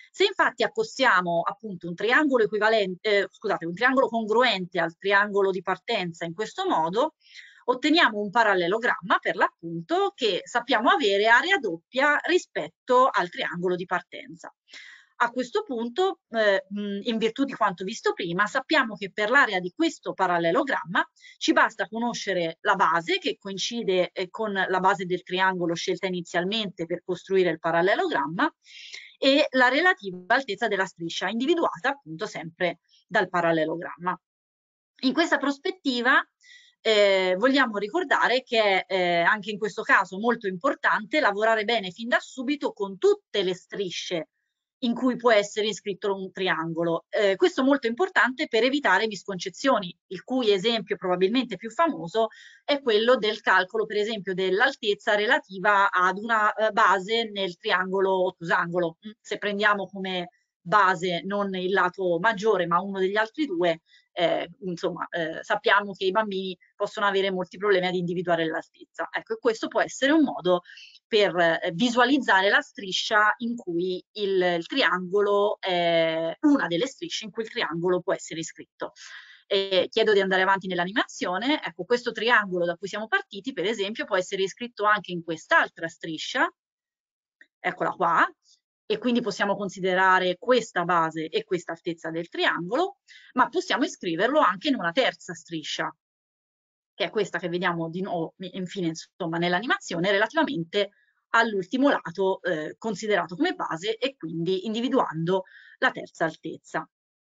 Se infatti accostiamo appunto un triangolo equivalente, scusate, un triangolo congruente al triangolo di partenza in questo modo, otteniamo un parallelogramma per l'appunto che sappiamo avere area doppia rispetto al triangolo di partenza. A questo punto, in virtù di quanto visto prima, sappiamo che per l'area di questo parallelogramma ci basta conoscere la base che coincide con la base del triangolo scelta inizialmente per costruire il parallelogramma e la relativa altezza della striscia, individuata appunto sempre dal parallelogramma. In questa prospettiva vogliamo ricordare che anche in questo caso molto importante lavorare bene fin da subito con tutte le strisce in cui può essere iscritto un triangolo. Questo è molto importante per evitare misconcezioni, il cui esempio probabilmente più famoso è quello del calcolo, per esempio, dell'altezza relativa ad una base nel triangolo ottusangolo. Se prendiamo come base non il lato maggiore ma uno degli altri due, insomma, sappiamo che i bambini possono avere molti problemi ad individuare l'altezza. Ecco, questo può essere un modo per visualizzare la striscia in cui il triangolo, una delle strisce in cui il triangolo può essere iscritto. Chiedo di andare avanti nell'animazione. Ecco, questo triangolo da cui siamo partiti, per esempio, può essere iscritto anche in quest'altra striscia, eccola qua, e quindi possiamo considerare questa base e questa altezza del triangolo, ma possiamo iscriverlo anche in una terza striscia, che è questa che vediamo di nuovo, infine, insomma, nell'animazione, relativamente all'ultimo lato considerato come base e quindi individuando la terza altezza.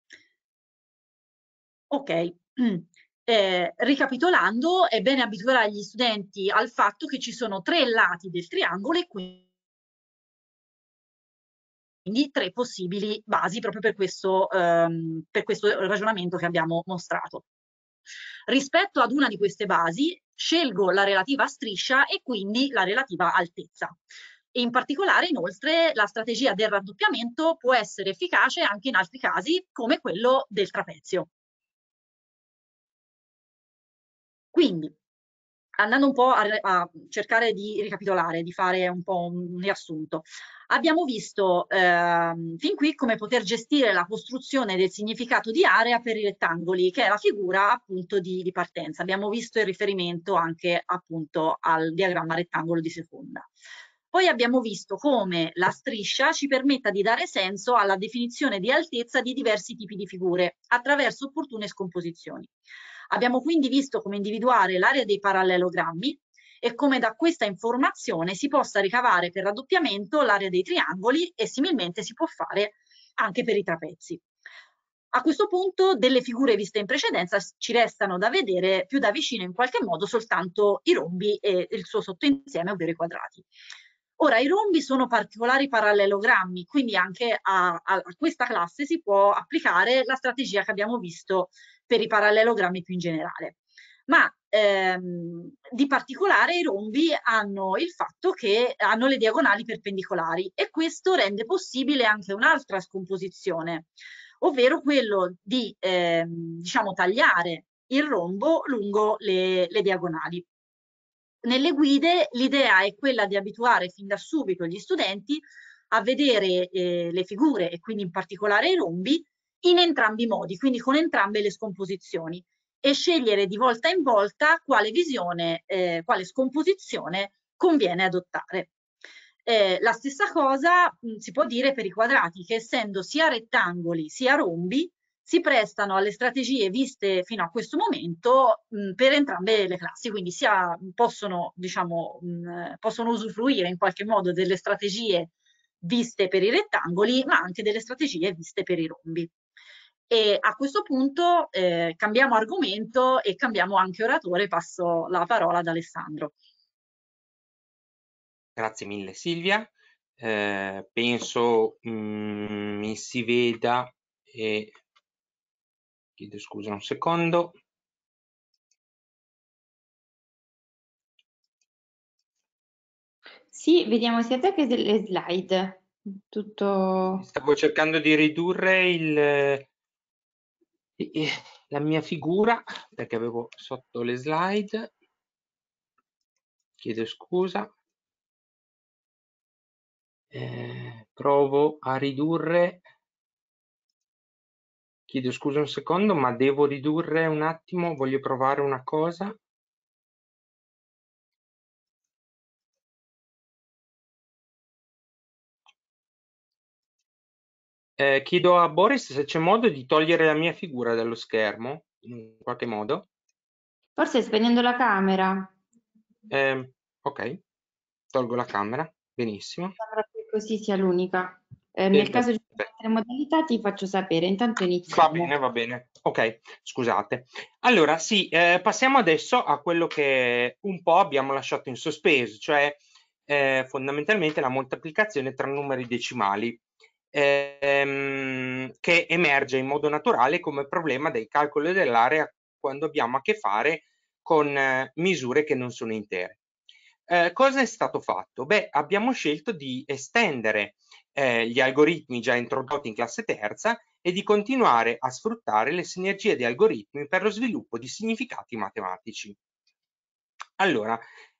Ok, ricapitolando, è bene abituare gli studenti al fatto che ci sono 3 lati del triangolo e quindi 3 possibili basi proprio per questo ragionamento che abbiamo mostrato. Rispetto ad una di queste basi scelgo la relativa striscia e quindi la relativa altezza. E in particolare, inoltre, la strategia del raddoppiamento può essere efficace anche in altri casi, come quello del trapezio. Quindi, andando un po' a cercare di ricapitolare, di fare un po' un riassunto, abbiamo visto fin qui come poter gestire la costruzione del significato di area per i rettangoli, che è la figura appunto di partenza. Abbiamo visto il riferimento anche appunto al diagramma rettangolo di seconda. Poi abbiamo visto come la striscia ci permetta di dare senso alla definizione di altezza di diversi tipi di figure attraverso opportune scomposizioni. Abbiamo quindi visto come individuare l'area dei parallelogrammi e come da questa informazione si possa ricavare per raddoppiamento l'area dei triangoli e similmente si può fare anche per i trapezi. A questo punto delle figure viste in precedenza ci restano da vedere più da vicino in qualche modo soltanto i rombi e il suo sottoinsieme, ovvero i quadrati. Ora, i rombi sono particolari parallelogrammi, quindi anche a questa classe si può applicare la strategia che abbiamo visto per i parallelogrammi più in generale. Ma di particolare i rombi hanno il fatto che hanno le diagonali perpendicolari e questo rende possibile anche un'altra scomposizione, ovvero quello di diciamo, tagliare il rombo lungo le diagonali. Nelle guide l'idea è quella di abituare fin da subito gli studenti a vedere le figure e quindi in particolare i rombi in entrambi i modi, quindi con entrambe le scomposizioni e scegliere di volta in volta quale visione, quale scomposizione conviene adottare. La stessa cosa si può dire per i quadrati, che essendo sia rettangoli sia rombi, si prestano alle strategie viste fino a questo momento per entrambe le classi, quindi sia possono, diciamo, possono usufruire in qualche modo delle strategie viste per i rettangoli, ma anche delle strategie viste per i rombi. E a questo punto cambiamo argomento e cambiamo anche oratore, passo la parola ad Alessandro. Grazie mille Silvia, penso mi si veda e chiedo scusa un secondo. Sì, vediamo sia te che delle slide. Tutto... Stavo cercando di ridurre la mia figura perché avevo sotto le slide. Chiedo scusa. Provo a ridurre. Chiedo scusa un secondo, ma devo ridurre un attimo, voglio provare una cosa. Chiedo a Boris se c'è modo di togliere la mia figura dallo schermo, in qualche modo. Forse spegnendo la camera. Ok, tolgo la camera, benissimo. Sembra che così sia l'unica. Nel caso di altre modalità ti faccio sapere, intanto iniziamo. Va bene. Ok, scusate. Allora, sì, passiamo adesso a quello che un po' abbiamo lasciato in sospeso, cioè fondamentalmente la moltiplicazione tra numeri decimali, che emerge in modo naturale come problema del calcolo dell'area quando abbiamo a che fare con misure che non sono intere. Cosa è stato fatto? Beh, abbiamo scelto di estendere gli algoritmi già introdotti in classe terza e di continuare a sfruttare le sinergie di algoritmi per lo sviluppo di significati matematici. Allora,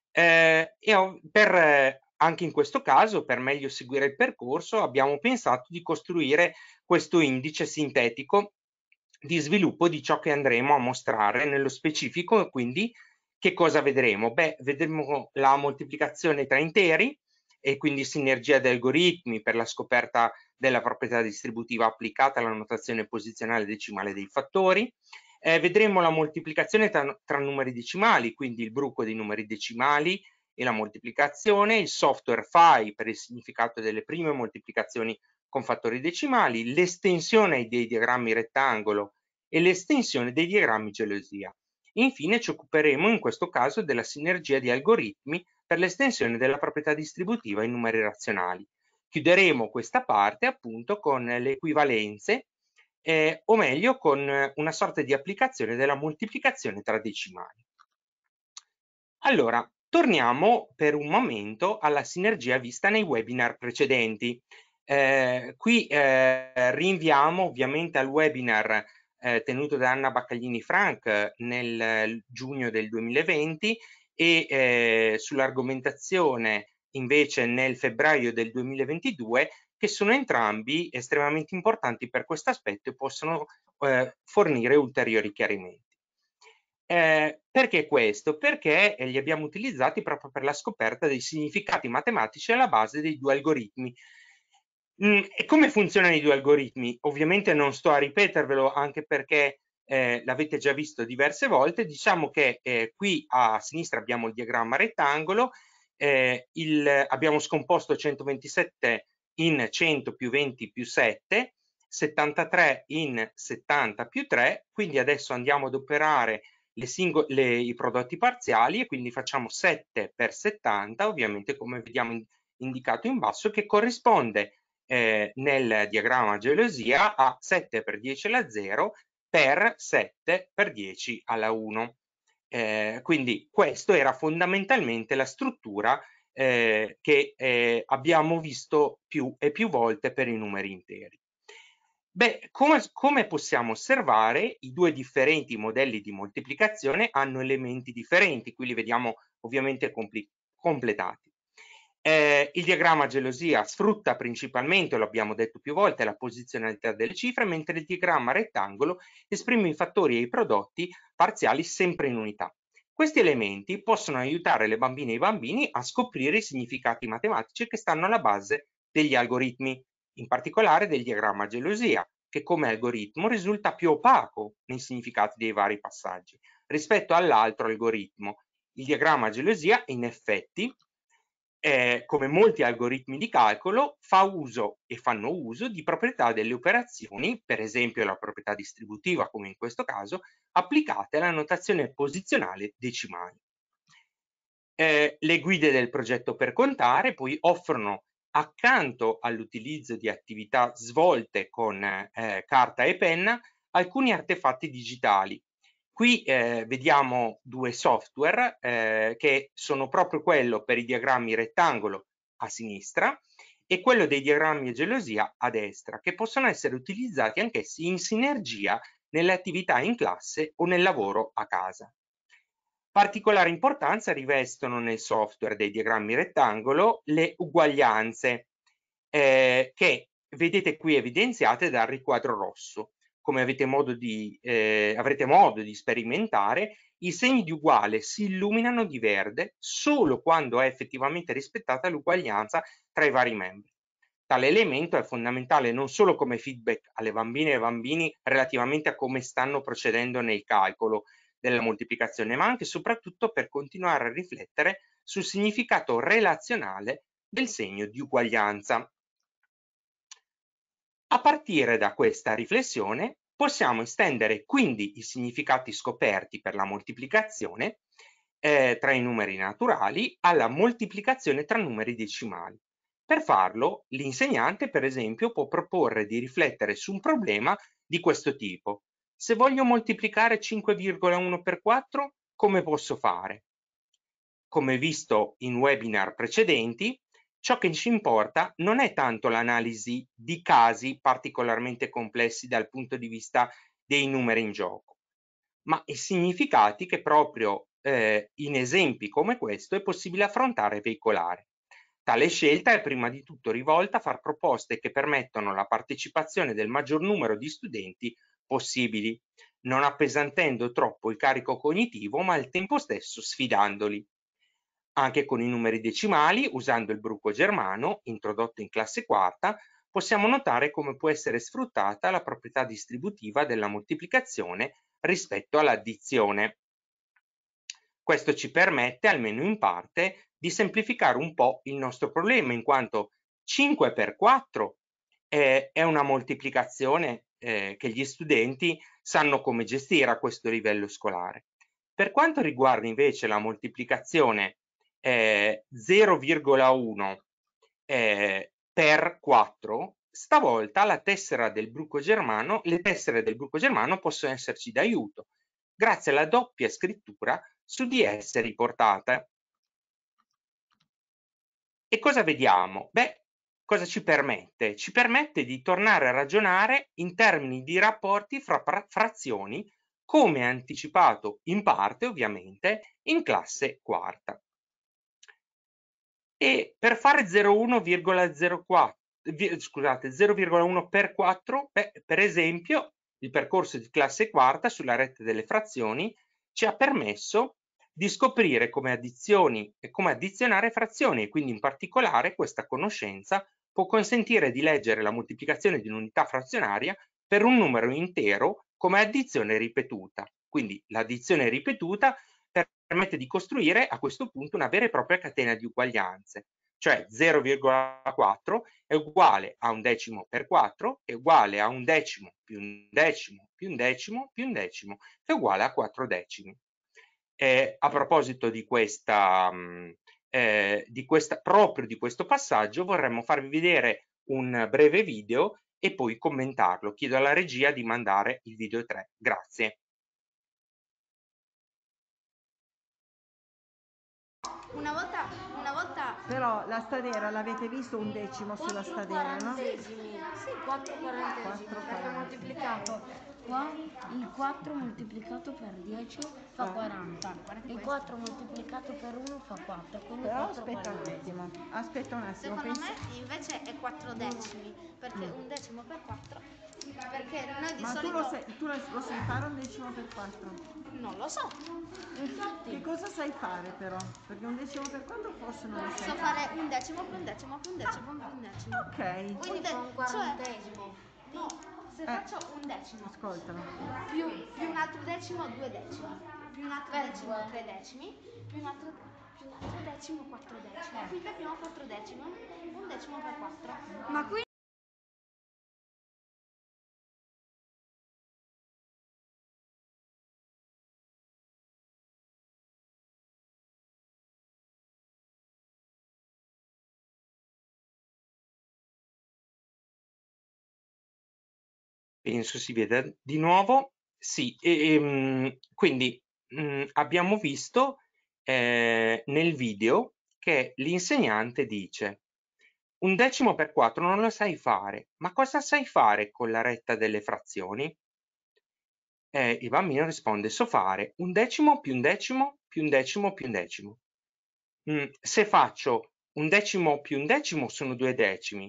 anche in questo caso, per meglio seguire il percorso, abbiamo pensato di costruire questo indice sintetico di sviluppo di ciò che andremo a mostrare nello specifico. Quindi che cosa vedremo? Beh, vedremo la moltiplicazione tra interi e quindi sinergia di algoritmi per la scoperta della proprietà distributiva applicata alla notazione posizionale decimale dei fattori. Vedremo la moltiplicazione tra numeri decimali, quindi il bruco dei numeri decimali e la moltiplicazione, il software PHI per il significato delle prime moltiplicazioni con fattori decimali, l'estensione dei diagrammi rettangolo e l'estensione dei diagrammi gelosia. Infine ci occuperemo in questo caso della sinergia di algoritmi per l'estensione della proprietà distributiva in numeri razionali. Chiuderemo questa parte appunto con le equivalenze, o meglio con una sorta di applicazione della moltiplicazione tra decimali. Allora, torniamo per un momento alla sinergia vista nei webinar precedenti. Qui rinviamo ovviamente al webinar tenuto da Anna Baccaglini Frank nel giugno del 2020 e sull'argomentazione invece nel febbraio del 2022, che sono entrambi estremamente importanti per questo aspetto e possono fornire ulteriori chiarimenti. Perché questo? Perché li abbiamo utilizzati proprio per la scoperta dei significati matematici alla base dei due algoritmi. E come funzionano i due algoritmi? Ovviamente non sto a ripetervelo, anche perché l'avete già visto diverse volte. Diciamo che qui a sinistra abbiamo il diagramma rettangolo, abbiamo scomposto 127 in 100 più 20 più 7, 73 in 70 più 3, quindi adesso andiamo ad operare i prodotti parziali e quindi facciamo 7 per 70, ovviamente come vediamo indicato in basso, che corrisponde nel diagramma gelosia a 7 per 10 alla 0 per 7 per 10 alla 1. Quindi questo era fondamentalmente la struttura che abbiamo visto più e più volte per i numeri interi. Beh, come possiamo osservare, i due differenti modelli di moltiplicazione hanno elementi differenti, qui li vediamo ovviamente completati. Il diagramma gelosia sfrutta principalmente, lo abbiamo detto più volte, la posizionalità delle cifre, mentre il diagramma rettangolo esprime i fattori e i prodotti parziali sempre in unità. Questi elementi possono aiutare le bambine e i bambini a scoprire i significati matematici che stanno alla base degli algoritmi, in particolare del diagramma gelosia, che come algoritmo risulta più opaco nei significati dei vari passaggi rispetto all'altro algoritmo. Il diagramma gelosia, in effetti, come molti algoritmi di calcolo, fanno uso di proprietà delle operazioni, per esempio la proprietà distributiva, come in questo caso, applicate alla notazione posizionale decimale. Le guide del progetto per contare poi offrono, accanto all'utilizzo di attività svolte con carta e penna, alcuni artefatti digitali. Qui vediamo due software che sono proprio quello per i diagrammi rettangolo a sinistra e quello dei diagrammi a gelosia a destra, che possono essere utilizzati anch'essi in sinergia nelle attività in classe o nel lavoro a casa. Particolare importanza rivestono nel software dei diagrammi rettangolo le uguaglianze. che vedete qui evidenziate dal riquadro rosso. Come avrete modo di sperimentare, i segni di uguale si illuminano di verde solo quando è effettivamente rispettata l'uguaglianza tra i vari membri. Tale elemento è fondamentale non solo come feedback alle bambine e ai bambini relativamente a come stanno procedendo nel calcolo della moltiplicazione, ma anche e soprattutto per continuare a riflettere sul significato relazionale del segno di uguaglianza. A partire da questa riflessione possiamo estendere quindi i significati scoperti per la moltiplicazione tra i numeri naturali alla moltiplicazione tra numeri decimali. Per farlo, l'insegnante, per esempio, può proporre di riflettere su un problema di questo tipo. Se voglio moltiplicare 5,1 per 4, come posso fare? Come visto in webinar precedenti, ciò che ci importa non è tanto l'analisi di casi particolarmente complessi dal punto di vista dei numeri in gioco, ma i significati che proprio in esempi come questo è possibile affrontare e veicolare. Tale scelta è prima di tutto rivolta a far proposte che permettono la partecipazione del maggior numero di studenti possibili, non appesantendo troppo il carico cognitivo, ma al tempo stesso sfidandoli. Anche con i numeri decimali, usando il bruco germano, introdotto in classe quarta, possiamo notare come può essere sfruttata la proprietà distributiva della moltiplicazione rispetto all'addizione. Questo ci permette, almeno in parte, di semplificare un po' il nostro problema, in quanto 5 per 4 è una moltiplicazione che gli studenti sanno come gestire a questo livello scolare. Per quanto riguarda invece la moltiplicazione 0,1 per 4, stavolta le tessere del bruco germano possono esserci d'aiuto grazie alla doppia scrittura su di esse riportate. E cosa vediamo? Beh, cosa ci permette? Ci permette di tornare a ragionare in termini di rapporti fra frazioni, come anticipato in parte ovviamente in classe quarta. E per fare 0,1 per 4, per esempio, il percorso di classe quarta sulla rete delle frazioni ci ha permesso di scoprire come addizionare frazioni, e quindi in particolare questa conoscenza può consentire di leggere la moltiplicazione di un'unità frazionaria per un numero intero come addizione ripetuta. Quindi l'addizione ripetuta permette di costruire a questo punto una vera e propria catena di uguaglianze, cioè 0,4 è uguale a un decimo per 4 è uguale a un decimo più un decimo più un decimo più un decimo che è uguale a 4 decimi. A proposito di proprio di questo passaggio vorremmo farvi vedere un breve video e poi commentarlo. Chiedo alla regia di mandare il video 3. Grazie. Una volta Però la stadera l'avete visto un decimo sulla stadera, no? Sì, 4 quarantesimi, perché moltiplicato qua, il 4 moltiplicato per 10 fa 40, il 4 moltiplicato per 1 fa 4, quindi Però 4 aspetta un attimo, secondo me invece è 4 decimi, perché un decimo per 4, perché noi di Ma solito... tu lo sai fare un decimo per 4? Non lo so. Infatti. Che cosa sai fare però? Perché un decimo per 4 forse non lo sai. So fare un decimo più un decimo più un decimo più un decimo. Ok. Quindi fa un quarantesimo. No, se faccio un decimo. Ascoltalo. Più un altro decimo, 2 decimi. Più un altro decimo, 3 decimi. Più un altro decimo, 4 decimi. Quindi abbiamo 4 decimi. Un decimo per 4. Ma qui Penso si veda di nuovo. Sì, quindi abbiamo visto nel video che l'insegnante dice: un decimo per 4 non lo sai fare, ma cosa sai fare con la retta delle frazioni? Il bambino risponde: so fare un decimo più un decimo più un decimo più un decimo. Se faccio un decimo più un decimo sono 2 decimi,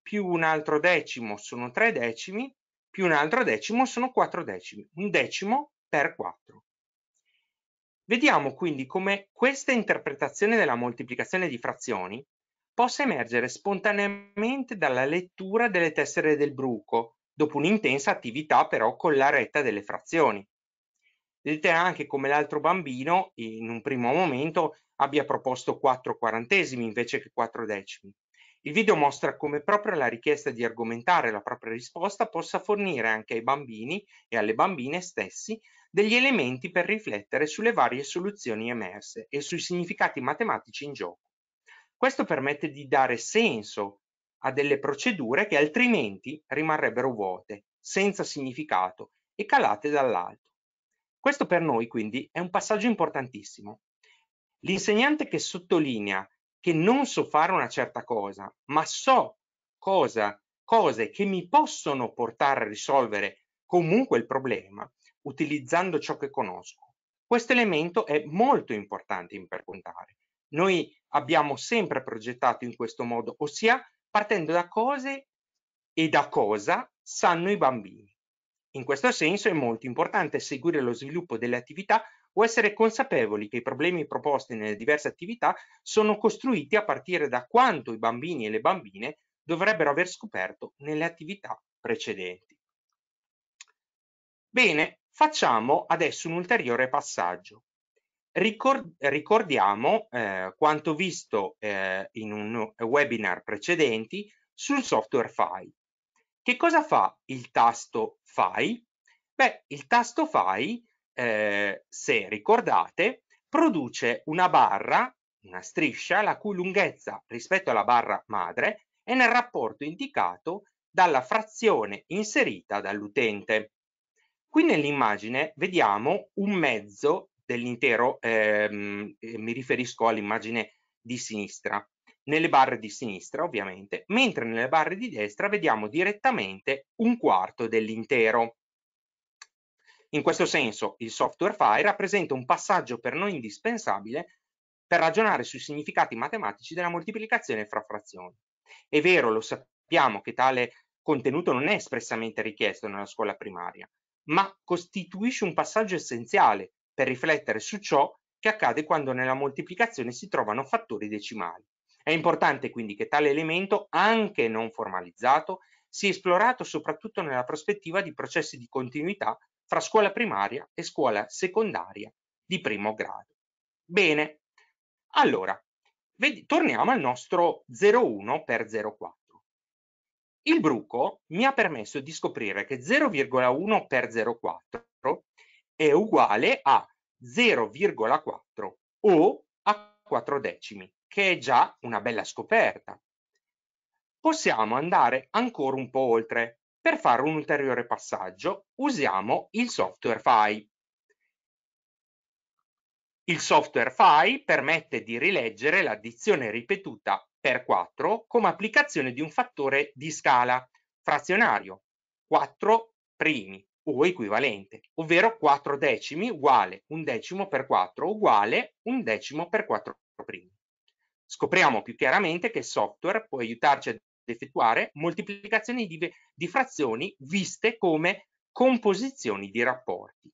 più un altro decimo sono 3 decimi, più un altro decimo sono 4 decimi, un decimo per 4. Vediamo quindi come questa interpretazione della moltiplicazione di frazioni possa emergere spontaneamente dalla lettura delle tessere del bruco, dopo un'intensa attività però con la retta delle frazioni. Vedete anche come l'altro bambino, in un primo momento, abbia proposto 4 quarantesimi invece che 4 decimi. Il video mostra come proprio la richiesta di argomentare la propria risposta possa fornire anche ai bambini e alle bambine stessi degli elementi per riflettere sulle varie soluzioni emerse e sui significati matematici in gioco. Questo permette di dare senso a delle procedure che altrimenti rimarrebbero vuote, senza significato e calate dall'alto. Questo per noi quindi è un passaggio importantissimo. L'insegnante che sottolinea che non so fare una certa cosa, ma so cose che mi possono portare a risolvere comunque il problema, utilizzando ciò che conosco. Questo elemento è molto importante in Percontare. Noi abbiamo sempre progettato in questo modo, ossia partendo da cose e da cosa sanno i bambini. In questo senso è molto importante seguire lo sviluppo delle attività o essere consapevoli che i problemi proposti nelle diverse attività sono costruiti a partire da quanto i bambini e le bambine dovrebbero aver scoperto nelle attività precedenti. Bene, facciamo adesso un ulteriore passaggio. Ricordiamo quanto visto in un webinar precedenti sul software Fai. Che cosa fa il tasto Fai? Beh, il tasto Fai, se ricordate, produce una barra, una striscia, la cui lunghezza rispetto alla barra madre è nel rapporto indicato dalla frazione inserita dall'utente. Qui nell'immagine vediamo un mezzo dell'intero, mi riferisco all'immagine di sinistra, nelle barre di sinistra ovviamente, mentre nelle barre di destra vediamo direttamente un quarto dell'intero. In questo senso il software Fai rappresenta un passaggio per noi indispensabile per ragionare sui significati matematici della moltiplicazione fra frazioni. È vero, lo sappiamo che tale contenuto non è espressamente richiesto nella scuola primaria, ma costituisce un passaggio essenziale per riflettere su ciò che accade quando nella moltiplicazione si trovano fattori decimali. È importante quindi che tale elemento, anche non formalizzato, sia esplorato soprattutto nella prospettiva di processi di continuità fra scuola primaria e scuola secondaria di primo grado. Bene, allora, torniamo al nostro 0,1 per 0,4. Il bruco mi ha permesso di scoprire che 0,1 per 0,4 è uguale a 0,4 o a 4 decimi, che è già una bella scoperta. Possiamo andare ancora un po' oltre. Per fare un ulteriore passaggio usiamo il software Fai. Il software Fai permette di rileggere l'addizione ripetuta per 4 come applicazione di un fattore di scala frazionario, 4 primi o equivalente, ovvero 4 decimi uguale un decimo per 4 uguale un decimo per 4 primi. Scopriamo più chiaramente che il software può aiutarci ad effettuare moltiplicazioni di frazioni viste come composizioni di rapporti.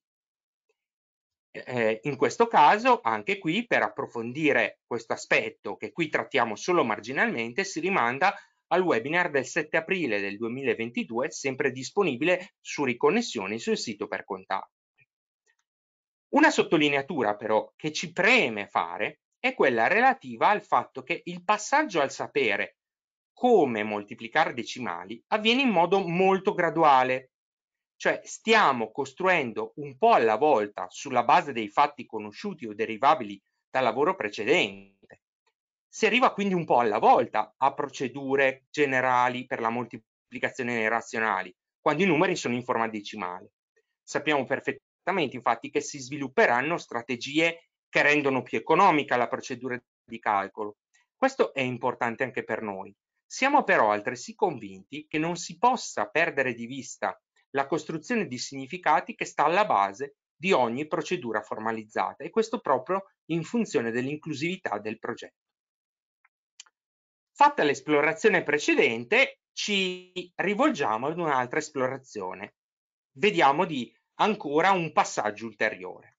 In questo caso, anche qui, per approfondire questo aspetto che qui trattiamo solo marginalmente, si rimanda al webinar del 7 aprile del 2022, sempre disponibile su Riconnessioni sul sito Percontare. Una sottolineatura però che ci preme fare è quella relativa al fatto che il passaggio al sapere come moltiplicare decimali avviene in modo molto graduale. Cioè stiamo costruendo un po' alla volta sulla base dei fatti conosciuti o derivabili dal lavoro precedente. Si arriva quindi un po' alla volta a procedure generali per la moltiplicazione razionali, quando i numeri sono in forma decimale. Sappiamo perfettamente infatti che si svilupperanno strategie che rendono più economica la procedura di calcolo. Questo è importante anche per noi. Siamo però altresì convinti che non si possa perdere di vista la costruzione di significati che sta alla base di ogni procedura formalizzata, e questo proprio in funzione dell'inclusività del progetto. Fatta l'esplorazione precedente, ci rivolgiamo ad un'altra esplorazione. Vediamo di ancora un passaggio ulteriore.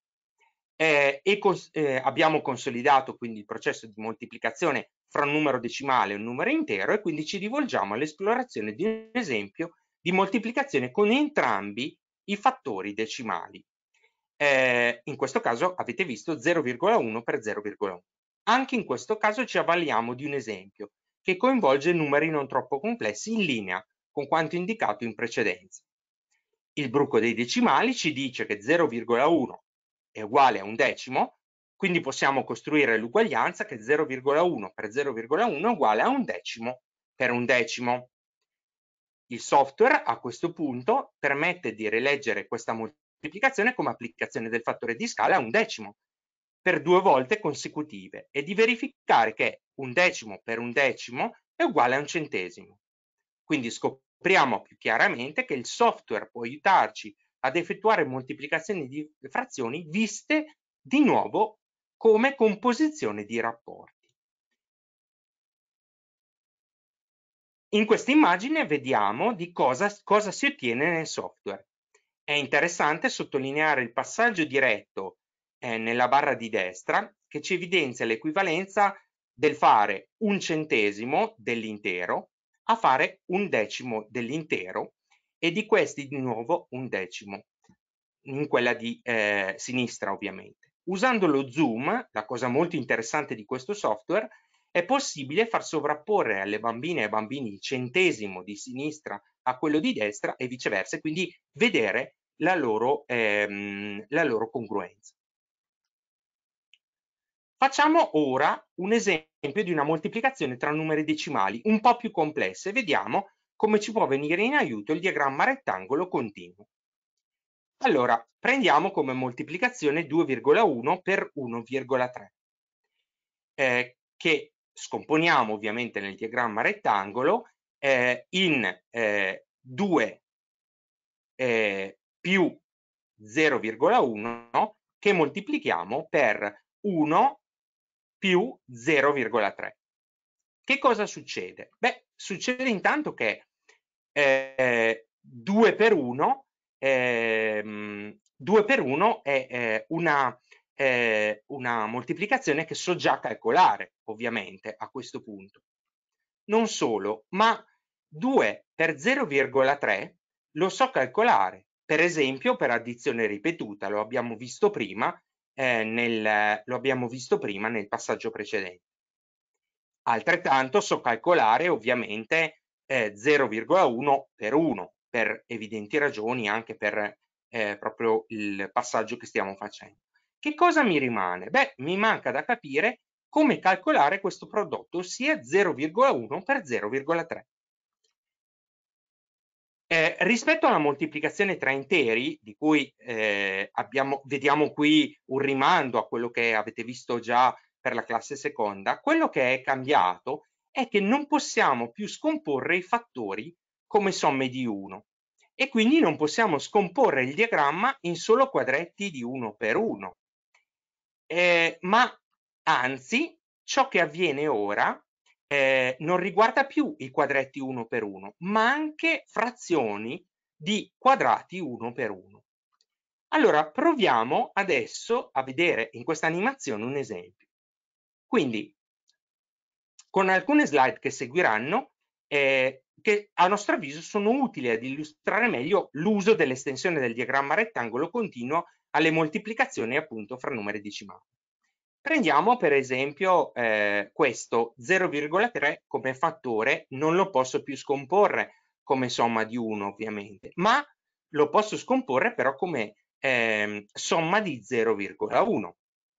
Abbiamo consolidato quindi il processo di moltiplicazione fra un numero decimale e un numero intero e quindi ci rivolgiamo all'esplorazione di un esempio di moltiplicazione con entrambi i fattori decimali. In questo caso avete visto 0,1 per 0,1. Anche in questo caso ci avvaliamo di un esempio che coinvolge numeri non troppo complessi in linea con quanto indicato in precedenza. Il bruco dei decimali ci dice che 0,1 è uguale a un decimo, quindi possiamo costruire l'uguaglianza che 0,1 per 0,1 è uguale a un decimo per un decimo. Il software a questo punto permette di rileggere questa moltiplicazione come applicazione del fattore di scala a un decimo per 2 volte consecutive e di verificare che un decimo per un decimo è uguale a un centesimo. Quindi scopriamo più chiaramente che il software può aiutarci ad effettuare moltiplicazioni di frazioni viste di nuovo come composizione di rapporti. In questa immagine vediamo di cosa si ottiene nel software. È interessante sottolineare il passaggio diretto nella barra di destra che ci evidenzia l'equivalenza del fare un centesimo dell'intero a fare un decimo dell'intero e di questi di nuovo un decimo, in quella di sinistra ovviamente. Usando lo zoom, la cosa molto interessante di questo software, è possibile far sovrapporre alle bambine e ai bambini il centesimo di sinistra a quello di destra e viceversa, e quindi vedere la loro congruenza. Facciamo ora un esempio di una moltiplicazione tra numeri decimali un po' più complessa e vediamo come ci può venire in aiuto il diagramma rettangolo continuo. Allora, prendiamo come moltiplicazione 2,1 per 1,3, che scomponiamo ovviamente nel diagramma rettangolo in 2 più 0,1 che moltiplichiamo per 1 più 0,3. Che cosa succede? Beh, succede intanto che 2 per 1 è una moltiplicazione che so già calcolare, ovviamente, a questo punto. Non solo, ma 2 per 0,3 lo so calcolare, per esempio per addizione ripetuta, lo abbiamo visto prima nel passaggio precedente. Altrettanto so calcolare ovviamente 0,1 per 1, per evidenti ragioni, anche per proprio il passaggio che stiamo facendo. Che cosa mi rimane? Beh, mi manca da capire come calcolare questo prodotto, ossia 0,1 per 0,3. Rispetto alla moltiplicazione tra interi, di cui vediamo qui un rimando a quello che avete visto già per la classe seconda, quello che è cambiato è che non possiamo più scomporre i fattori come somme di 1 e quindi non possiamo scomporre il diagramma in solo quadretti di 1 per 1, ma anzi ciò che avviene ora non riguarda più i quadretti 1 per 1, ma anche frazioni di quadrati 1 per 1. Allora proviamo adesso a vedere in questa animazione un esempio. Quindi con alcune slide che seguiranno, che a nostro avviso sono utili ad illustrare meglio l'uso dell'estensione del diagramma rettangolo continuo alle moltiplicazioni appunto fra numeri decimali. Prendiamo per esempio questo 0,3 come fattore, non lo posso più scomporre come somma di 1 ovviamente, ma lo posso scomporre però come somma di 0,1.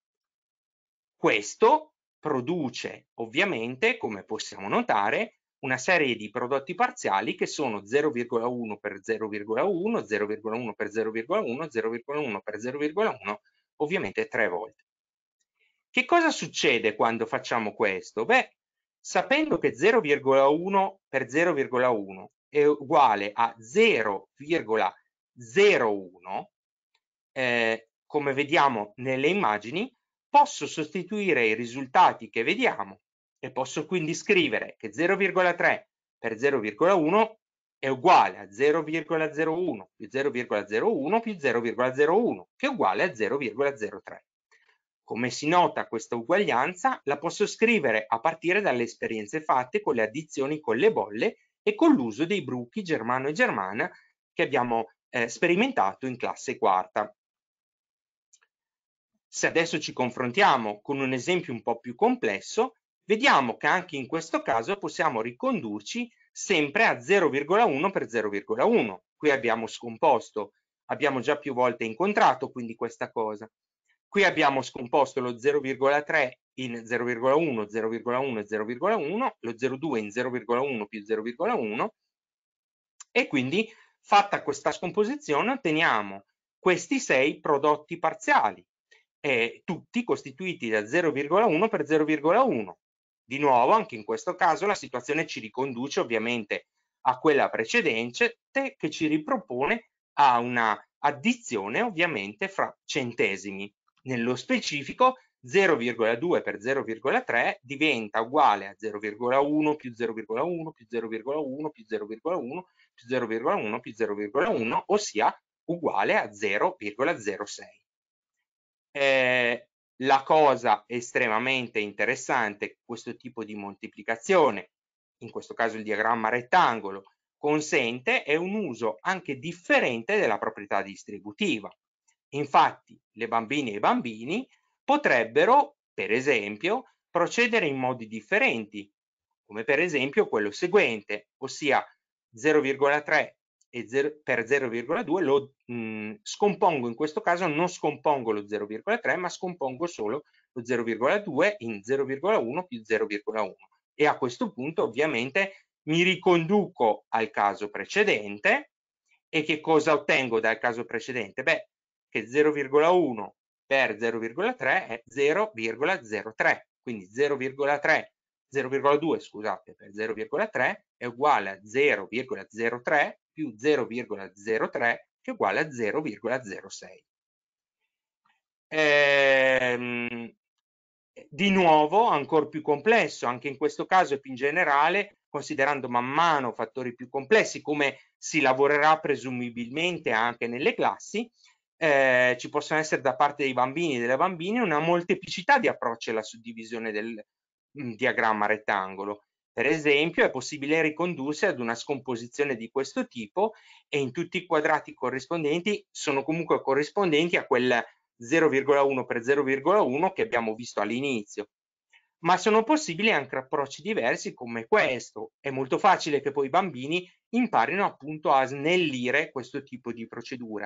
Questo produce ovviamente, come possiamo notare, una serie di prodotti parziali che sono 0,1 per 0,1, 0,1 per 0,1, 0,1 per 0,1, ovviamente 3 volte. Che cosa succede quando facciamo questo? Beh, sapendo che 0,1 per 0,1 è uguale a 0,01, come vediamo nelle immagini, posso sostituire i risultati che vediamo e posso quindi scrivere che 0,3 per 0,1 è uguale a 0,01 più 0,01 più 0,01, che è uguale a 0,03. Come si nota questa uguaglianza la posso scrivere a partire dalle esperienze fatte con le addizioni con le bolle e con l'uso dei bruchi germano e germana che abbiamo sperimentato in classe quarta. Se adesso ci confrontiamo con un esempio un po' più complesso, vediamo che anche in questo caso possiamo ricondurci sempre a 0,1 per 0,1. Qui abbiamo scomposto, abbiamo già più volte incontrato quindi questa cosa. Qui abbiamo scomposto lo 0,3 in 0,1, 0,1 e 0,1, lo 0,2 in 0,1 più 0,1 e quindi fatta questa scomposizione otteniamo questi 6 prodotti parziali, tutti costituiti da 0,1 per 0,1. Di nuovo, anche in questo caso, la situazione ci riconduce ovviamente a quella precedente che ci ripropone a una addizione ovviamente fra centesimi. Nello specifico 0,2 per 0,3 diventa uguale a 0,1 più 0,1 più 0,1 più 0,1 più 0,1 più 0,1, ossia uguale a 0,06. La cosa estremamente interessante, questo tipo di moltiplicazione, in questo caso il diagramma rettangolo, consente è un uso anche differente della proprietà distributiva. Infatti, le bambine e i bambini potrebbero, per esempio, procedere in modi differenti, come per esempio quello seguente, ossia 0,3 per 0,2 lo scompongo, in questo caso non scompongo lo 0,3 ma scompongo solo lo 0,2 in 0,1 più 0,1 e a questo punto ovviamente mi riconduco al caso precedente e che cosa ottengo dal caso precedente? Beh, che 0,1 per 0,3 è 0,03, quindi 0,2 scusate per 0,3 è uguale a 0,03 più 0,03 che è uguale a 0,06. Di nuovo ancora più complesso, anche in questo caso e più in generale, considerando man mano fattori più complessi come si lavorerà presumibilmente anche nelle classi, ci possono essere da parte dei bambini e delle bambine una molteplicità di approcci alla suddivisione del diagramma rettangolo. Per esempio, è possibile ricondursi ad una scomposizione di questo tipo e in tutti i quadrati corrispondenti sono comunque corrispondenti a quel 0,1 per 0,1 che abbiamo visto all'inizio. Ma sono possibili anche approcci diversi come questo. È molto facile che poi i bambini imparino appunto a snellire questo tipo di procedura.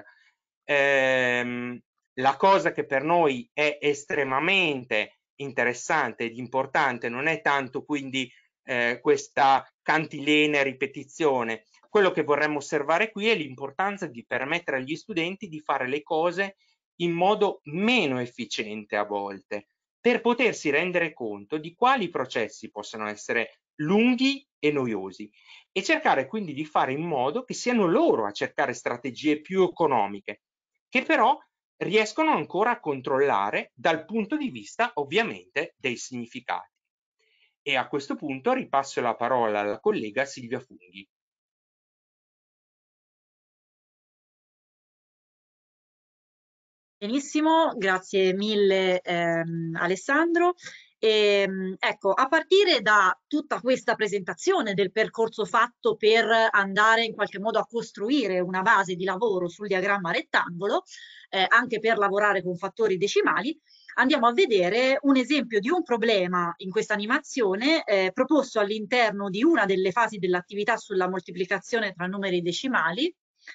La cosa che per noi è estremamente interessante ed importante non è tanto quindi questa cantilena ripetizione. Quello che vorremmo osservare qui è l'importanza di permettere agli studenti di fare le cose in modo meno efficiente a volte, per potersi rendere conto di quali processi possono essere lunghi e noiosi e cercare quindi di fare in modo che siano loro a cercare strategie più economiche, che però riescono ancora a controllare dal punto di vista ovviamente dei significati. E a questo punto ripasso la parola alla collega Silvia Funghi. Benissimo, grazie mille Alessandro. Ecco, a partire da tutta questa presentazione del percorso fatto per andare in qualche modo a costruire una base di lavoro sul diagramma rettangolo, anche per lavorare con fattori decimali, andiamo a vedere un esempio di un problema in questa animazione proposto all'interno di una delle fasi dell'attività sulla moltiplicazione tra numeri decimali.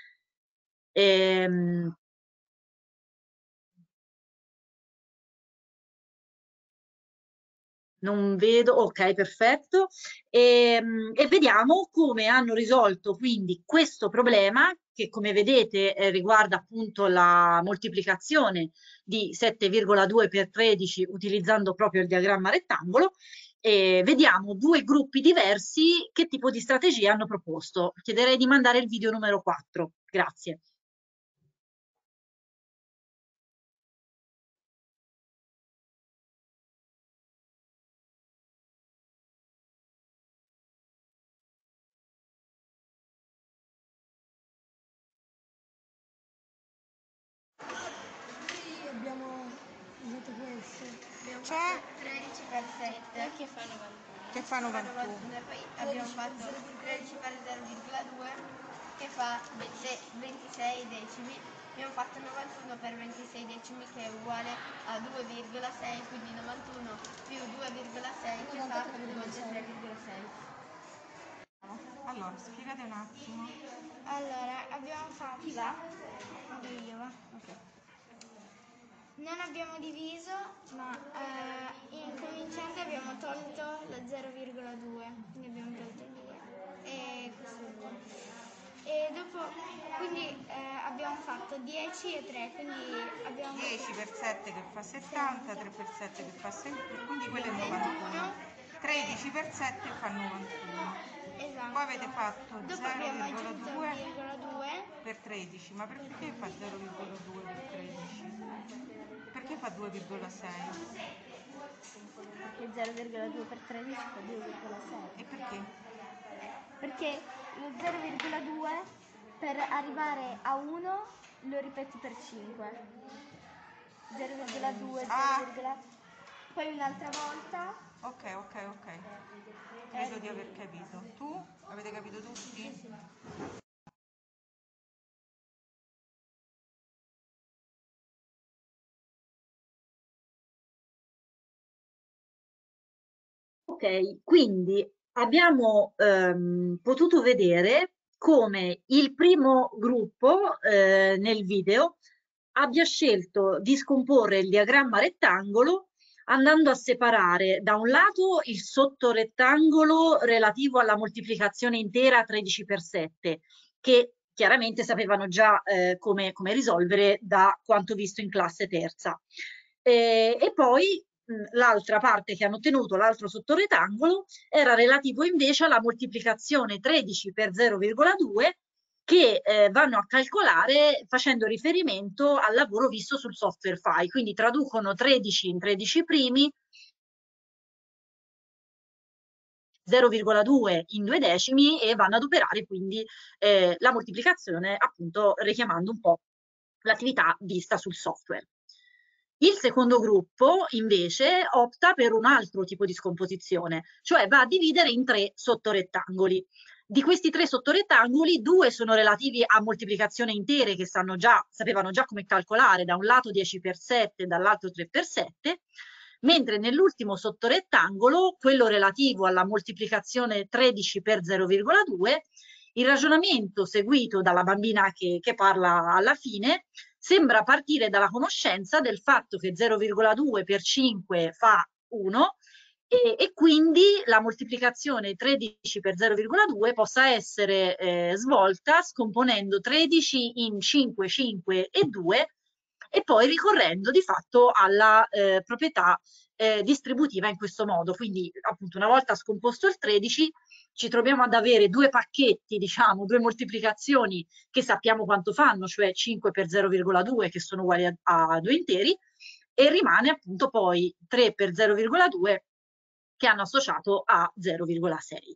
Non vedo, ok, perfetto. E vediamo come hanno risolto quindi questo problema che come vedete riguarda appunto la moltiplicazione di 7,2 per 13 utilizzando proprio il diagramma rettangolo. E vediamo due gruppi diversi che tipo di strategie hanno proposto. Chiederei di mandare il video numero 4. Grazie. C'è 13 per 7 che fa 91. che fa 91. E poi abbiamo fatto 13 per 0,2 che fa 26 decimi. Abbiamo fatto 91 per 26 decimi che è uguale a 2,6, quindi 91 più 2,6 che fa 93,6. Allora, spiegate un attimo. Allora, abbiamo fatto... Chi va? Io, va? Ok. Non abbiamo diviso, ma incominciando abbiamo tolto lo 0,2, quindi abbiamo tolto 2 e questo è 2. E dopo, quindi abbiamo fatto 10 e 3, quindi abbiamo... 10 per 7 che fa 70, 3 per 7 che fa 70, quindi quello è 91. 13 per 7 fa 91. Esatto. Poi avete fatto 0,2 per 13, ma perché fa 0,2 per 13? Perché fa 2,6? Perché 0,2 per 13 fa 2,6. E perché? Perché lo 0,2 per arrivare a 1 lo ripeti per 5. 0,2, 0, poi un'altra volta. Ok. Credo di aver capito. Tu? Avete capito tutti? Sì. Ok, quindi abbiamo potuto vedere come il primo gruppo nel video abbia scelto di scomporre il diagramma rettangolo andando a separare da un lato il sottorettangolo relativo alla moltiplicazione intera 13 per 7, che chiaramente sapevano già come risolvere da quanto visto in classe terza. E poi l'altra parte che hanno ottenuto, l'altro sottorettangolo, era relativo invece alla moltiplicazione 13 per 0,2 che vanno a calcolare facendo riferimento al lavoro visto sul software file, quindi traducono 13 in 13 primi, 0,2 in 2 decimi e vanno ad operare quindi la moltiplicazione, appunto richiamando un po' l'attività vista sul software. Il secondo gruppo invece opta per un altro tipo di scomposizione, cioè va a dividere in 3 sottorettangoli. Di questi 3 sottorettangoli, 2 sono relativi a moltiplicazione intere che sapevano già come calcolare, da un lato 10 per 7 e dall'altro 3 per 7, mentre nell'ultimo sottorettangolo, quello relativo alla moltiplicazione 13 per 0,2, il ragionamento seguito dalla bambina che parla alla fine sembra partire dalla conoscenza del fatto che 0,2 per 5 fa 1 e quindi la moltiplicazione 13 per 0,2 possa essere svolta scomponendo 13 in 5, 5 e 2 e poi ricorrendo di fatto alla proprietà distributiva in questo modo. Quindi appunto una volta scomposto il 13 ci troviamo ad avere 2 pacchetti, diciamo, 2 moltiplicazioni che sappiamo quanto fanno, cioè 5 per 0,2 che sono uguali a 2 interi, e rimane appunto poi 3 per 0,2 che hanno associato a 0,6.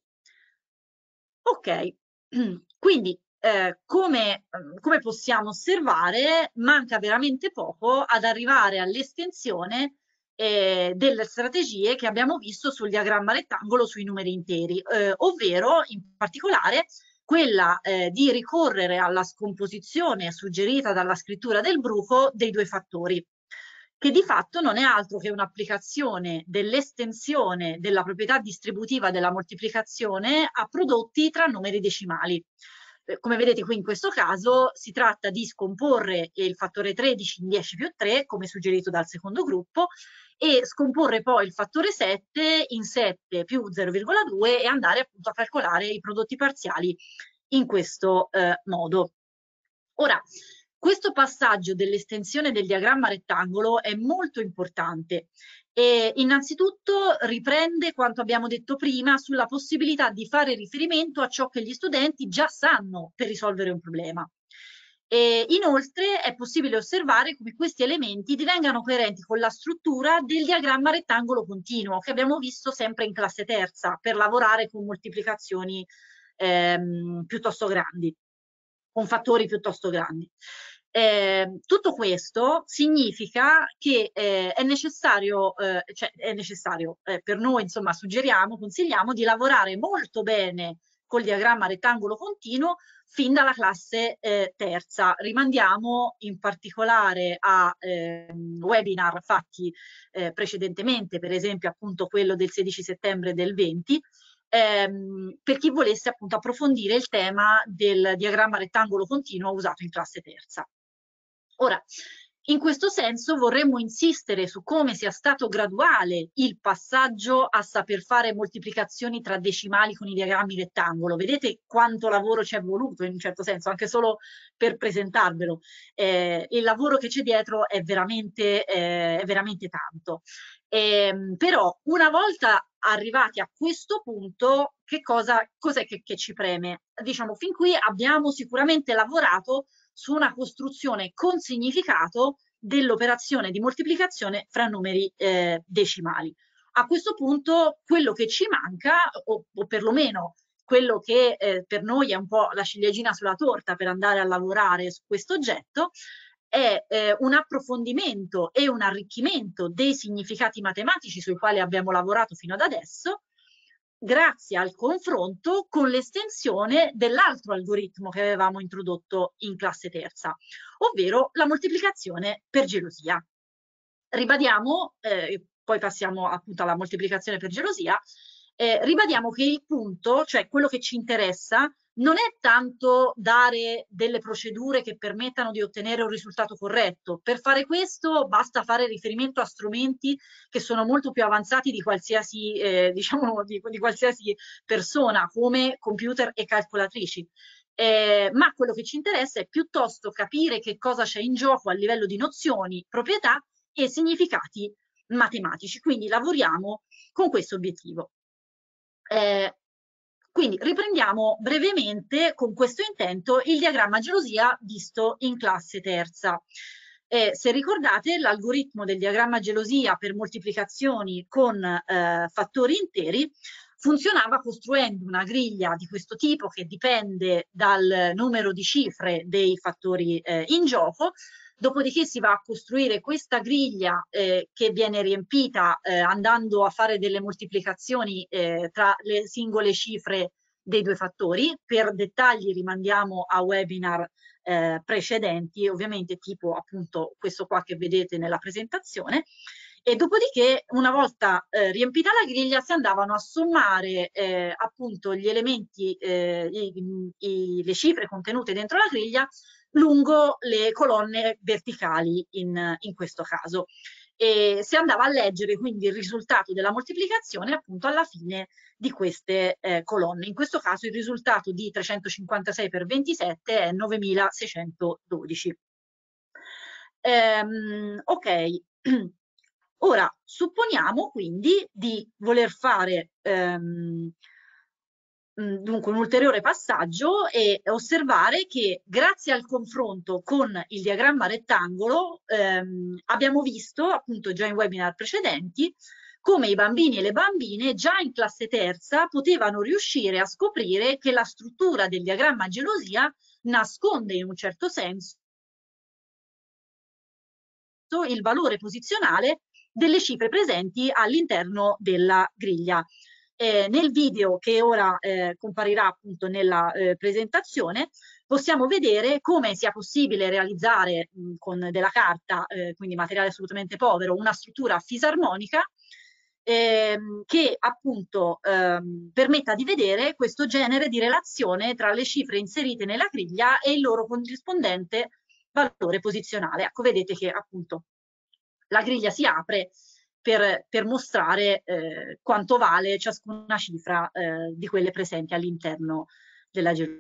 Ok, quindi come possiamo osservare, manca veramente poco ad arrivare all'estensione delle strategie che abbiamo visto sul diagramma rettangolo sui numeri interi, ovvero in particolare quella di ricorrere alla scomposizione suggerita dalla scrittura del bruco dei 2 fattori, che di fatto non è altro che un'applicazione dell'estensione della proprietà distributiva della moltiplicazione a prodotti tra numeri decimali. Come vedete qui in questo caso si tratta di scomporre il fattore 13 in 10 più 3, come suggerito dal secondo gruppo, e scomporre poi il fattore 7 in 7 più 0,2 e andare appunto a calcolare i prodotti parziali in questo modo. Ora, questo passaggio dell'estensione del diagramma rettangolo è molto importante e innanzitutto riprende quanto abbiamo detto prima sulla possibilità di fare riferimento a ciò che gli studenti già sanno per risolvere un problema. E inoltre è possibile osservare come questi elementi divengano coerenti con la struttura del diagramma rettangolo continuo che abbiamo visto sempre in classe terza per lavorare con moltiplicazioni piuttosto grandi, con fattori piuttosto grandi. Tutto questo significa che è necessario, per noi, insomma, consigliamo di lavorare molto bene col diagramma rettangolo continuo fin dalla classe terza. Rimandiamo in particolare a webinar fatti precedentemente, per esempio appunto quello del 16 settembre e del 20, per chi volesse appunto approfondire il tema del diagramma rettangolo continuo usato in classe terza. Ora, in questo senso vorremmo insistere su come sia stato graduale il passaggio a saper fare moltiplicazioni tra decimali con i diagrammi rettangolo. Vedete quanto lavoro ci è voluto in un certo senso, anche solo per presentarvelo. Il lavoro che c'è dietro è veramente tanto. Però una volta arrivati a questo punto, cos'è che ci preme? Diciamo, fin qui abbiamo sicuramente lavorato su una costruzione con significato dell'operazione di moltiplicazione fra numeri decimali. A questo punto quello che ci manca, o perlomeno quello che per noi è un po' la ciliegina sulla torta per andare a lavorare su questo oggetto, è un approfondimento e un arricchimento dei significati matematici sui quali abbiamo lavorato fino ad adesso, grazie al confronto con l'estensione dell'altro algoritmo che avevamo introdotto in classe terza, ovvero la moltiplicazione per gelosia. Ribadiamo, poi passiamo appunto alla moltiplicazione per gelosia, ribadiamo che il punto, cioè quello che ci interessa, non è tanto dare delle procedure che permettano di ottenere un risultato corretto. Per fare questo basta fare riferimento a strumenti che sono molto più avanzati di qualsiasi, di qualsiasi persona, come computer e calcolatrici. Ma quello che ci interessa è piuttosto capire che cosa c'è in gioco a livello di nozioni, proprietà e significati matematici. Quindi lavoriamo con questo obiettivo. Quindi riprendiamo brevemente con questo intento il diagramma gelosia visto in classe terza. Se ricordate, l'algoritmo del diagramma gelosia per moltiplicazioni con fattori interi funzionava costruendo una griglia di questo tipo che dipende dal numero di cifre dei fattori in gioco. Dopodiché si va a costruire questa griglia che viene riempita andando a fare delle moltiplicazioni tra le singole cifre dei due fattori. Per dettagli rimandiamo a webinar precedenti, ovviamente tipo appunto questo qua che vedete nella presentazione. E dopodiché, una volta riempita la griglia, si andavano a sommare appunto gli elementi, le cifre contenute dentro la griglia lungo le colonne verticali in questo caso. E si andava a leggere quindi il risultato della moltiplicazione appunto alla fine di queste colonne. In questo caso il risultato di 356 per 27 è 9612. Ok. Ora, supponiamo quindi di voler fare dunque un ulteriore passaggio e osservare che grazie al confronto con il diagramma rettangolo abbiamo visto appunto già in webinar precedenti come i bambini e le bambine già in classe terza potevano riuscire a scoprire che la struttura del diagramma gelosia nasconde in un certo senso il valore posizionale delle cifre presenti all'interno della griglia. Nel video che ora comparirà appunto nella presentazione possiamo vedere come sia possibile realizzare con della carta, quindi materiale assolutamente povero, una struttura fisarmonica che appunto permetta di vedere questo genere di relazione tra le cifre inserite nella griglia e il loro corrispondente valore posizionale. Ecco, vedete che appunto la griglia si apre per mostrare quanto vale ciascuna cifra di quelle presenti all'interno della gelosia.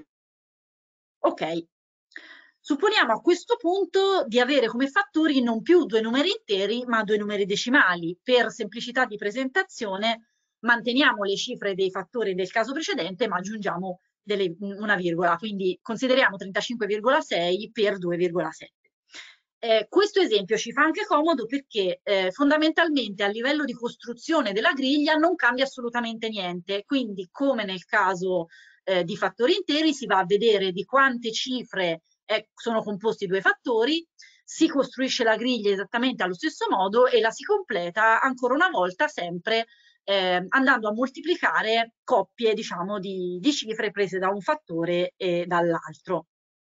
Ok, supponiamo a questo punto di avere come fattori non più due numeri interi ma due numeri decimali. Per semplicità di presentazione manteniamo le cifre dei fattori del caso precedente ma aggiungiamo una virgola, quindi consideriamo 35,6 per 2,7. Questo esempio ci fa anche comodo perché fondamentalmente a livello di costruzione della griglia non cambia assolutamente niente, quindi come nel caso di fattori interi si va a vedere di quante cifre sono composti due fattori, si costruisce la griglia esattamente allo stesso modo e la si completa ancora una volta sempre andando a moltiplicare coppie, diciamo, di cifre prese da un fattore e dall'altro.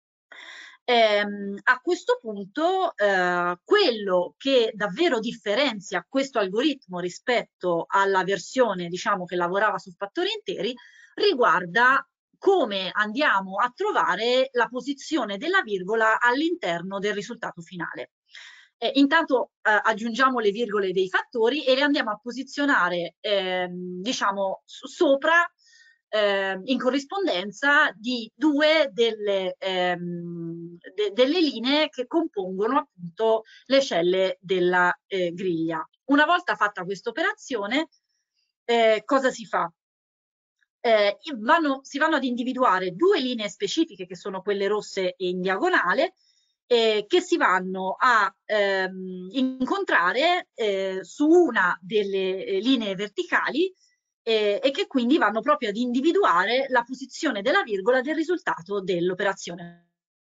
A questo punto quello che davvero differenzia questo algoritmo rispetto alla versione, diciamo, che lavorava su fattori interi riguarda come andiamo a trovare la posizione della virgola all'interno del risultato finale. Intanto aggiungiamo le virgole dei fattori e le andiamo a posizionare diciamo sopra in corrispondenza di due delle linee che compongono appunto le celle della griglia. Una volta fatta questa operazione, cosa si fa? Si vanno ad individuare due linee specifiche che sono quelle rosse in diagonale che si vanno a incontrare su una delle linee verticali e che quindi vanno proprio ad individuare la posizione della virgola del risultato dell'operazione.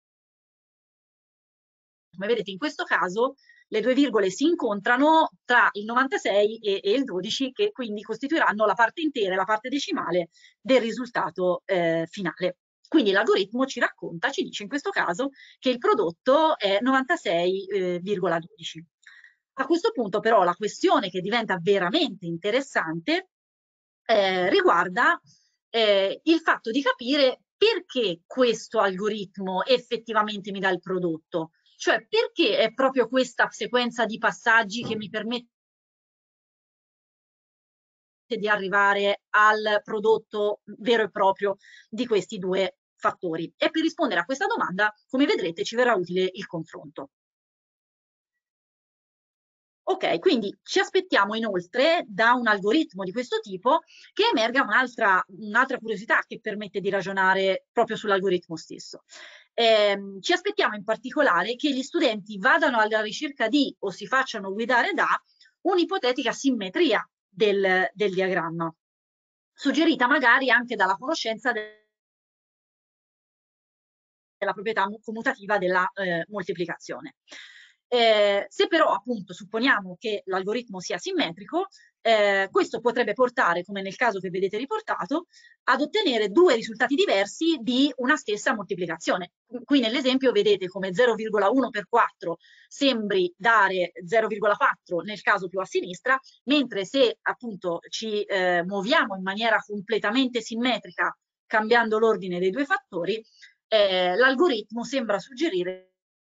Come vedete in questo caso le due virgole si incontrano tra il 96 e il 12 che quindi costituiranno la parte intera e la parte decimale del risultato finale. Quindi l'algoritmo ci racconta, ci dice in questo caso che il prodotto è 96,12. A questo punto però la questione che diventa veramente interessante riguarda il fatto di capire perché questo algoritmo effettivamente mi dà il prodotto, cioè perché è proprio questa sequenza di passaggi che mi permette di arrivare al prodotto vero e proprio di questi due fattori. E per rispondere a questa domanda, come vedrete, ci verrà utile il confronto. Ok, quindi ci aspettiamo inoltre da un algoritmo di questo tipo che emerga un'altra curiosità che permette di ragionare proprio sull'algoritmo stesso. Ci aspettiamo in particolare che gli studenti vadano alla ricerca di o si facciano guidare da un'ipotetica simmetria del diagramma, suggerita magari anche dalla conoscenza della proprietà commutativa della moltiplicazione. Se però appunto supponiamo che l'algoritmo sia simmetrico, questo potrebbe portare, come nel caso che vedete riportato, ad ottenere due risultati diversi di una stessa moltiplicazione. Qui nell'esempio vedete come 0,1 per 4 sembri dare 0,4 nel caso più a sinistra, mentre se appunto ci muoviamo in maniera completamente simmetrica cambiando l'ordine dei due fattori, l'algoritmo sembra suggerire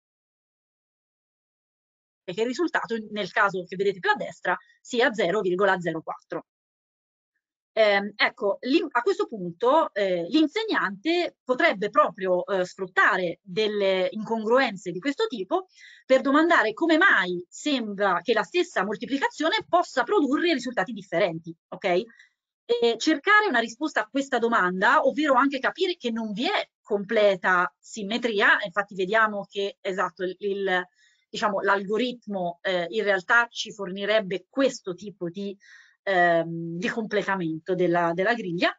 che il risultato nel caso che vedete più a destra sia 0,04. Ecco, a questo punto l'insegnante potrebbe proprio sfruttare delle incongruenze di questo tipo per domandare come mai sembra che la stessa moltiplicazione possa produrre risultati differenti, ok? E cercare una risposta a questa domanda, ovvero anche capire che non vi è completa simmetria, infatti vediamo che esatto, diciamo, l'algoritmo in realtà ci fornirebbe questo tipo di completamento della griglia.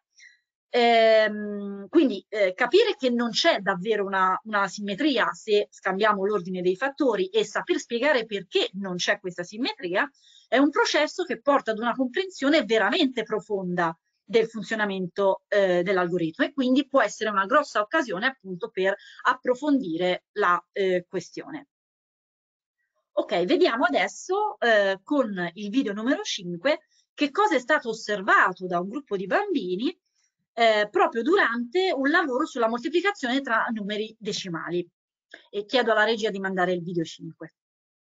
Quindi capire che non c'è davvero una simmetria se scambiamo l'ordine dei fattori e saper spiegare perché non c'è questa simmetria è un processo che porta ad una comprensione veramente profonda del funzionamento dell'algoritmo e quindi può essere una grossa occasione appunto per approfondire la questione. Ok, vediamo adesso con il video numero 5 che cosa è stato osservato da un gruppo di bambini proprio durante un lavoro sulla moltiplicazione tra numeri decimali. E chiedo alla regia di mandare il video 5.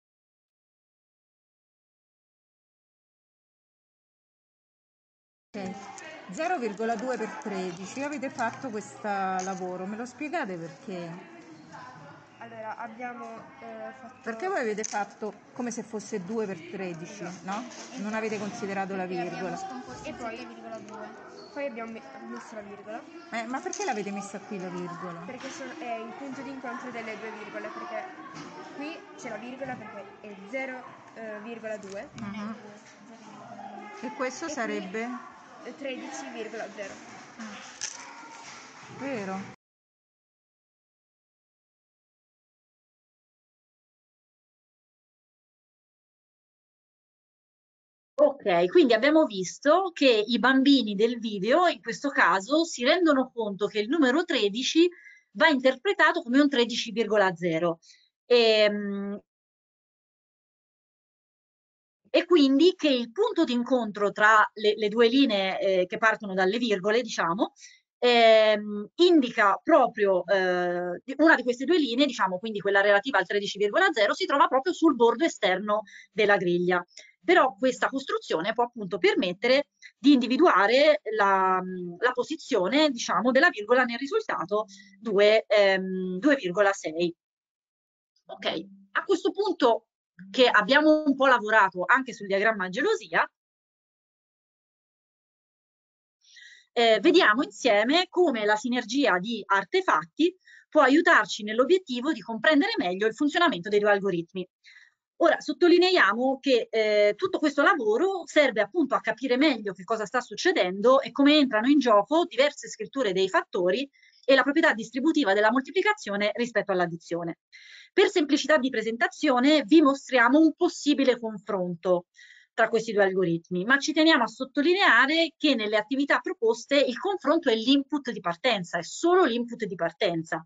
Ok, 0,2 per 13, avete fatto questo lavoro, me lo spiegate perché? Allora, abbiamo fatto... Perché voi avete fatto come se fosse 2 per 13, no? Non avete considerato la virgola. E poi 7,2. Poi abbiamo messo la virgola. Ma perché l'avete messa qui la virgola? Perché è il punto di incontro delle due virgole, perché qui c'è la virgola perché è 0,2. E questo sarebbe? 13,0. Vero? Ok, quindi abbiamo visto che i bambini del video, in questo caso, si rendono conto che il numero 13 va interpretato come un 13,0 e quindi che il punto di incontro tra le due linee che partono dalle virgole, diciamo, indica proprio una di queste due linee, diciamo, quindi quella relativa al 13,0, si trova proprio sul bordo esterno della griglia. Però questa costruzione può appunto permettere di individuare la posizione, diciamo, della virgola nel risultato 2,6. Ok, a questo punto che abbiamo un po' lavorato anche sul diagramma a gelosia, vediamo insieme come la sinergia di artefatti può aiutarci nell'obiettivo di comprendere meglio il funzionamento dei due algoritmi. Ora, sottolineiamo che tutto questo lavoro serve appunto a capire meglio che cosa sta succedendo e come entrano in gioco diverse scritture dei fattori e la proprietà distributiva della moltiplicazione rispetto all'addizione. Per semplicità di presentazione vi mostriamo un possibile confronto tra questi due algoritmi, ma ci teniamo a sottolineare che nelle attività proposte il confronto è l'input di partenza, è solo l'input di partenza.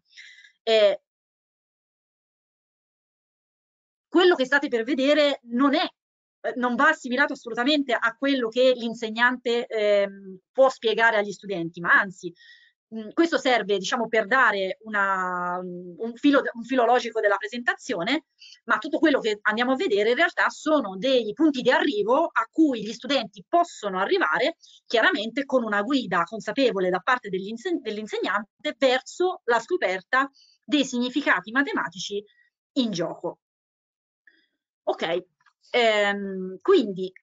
Quello che state per vedere non va assimilato assolutamente a quello che l'insegnante può spiegare agli studenti, ma anzi, questo serve, diciamo, per dare un filo logico della presentazione, ma tutto quello che andiamo a vedere in realtà sono dei punti di arrivo a cui gli studenti possono arrivare, chiaramente con una guida consapevole da parte dell'insegnante verso la scoperta dei significati matematici in gioco. Ok, quindi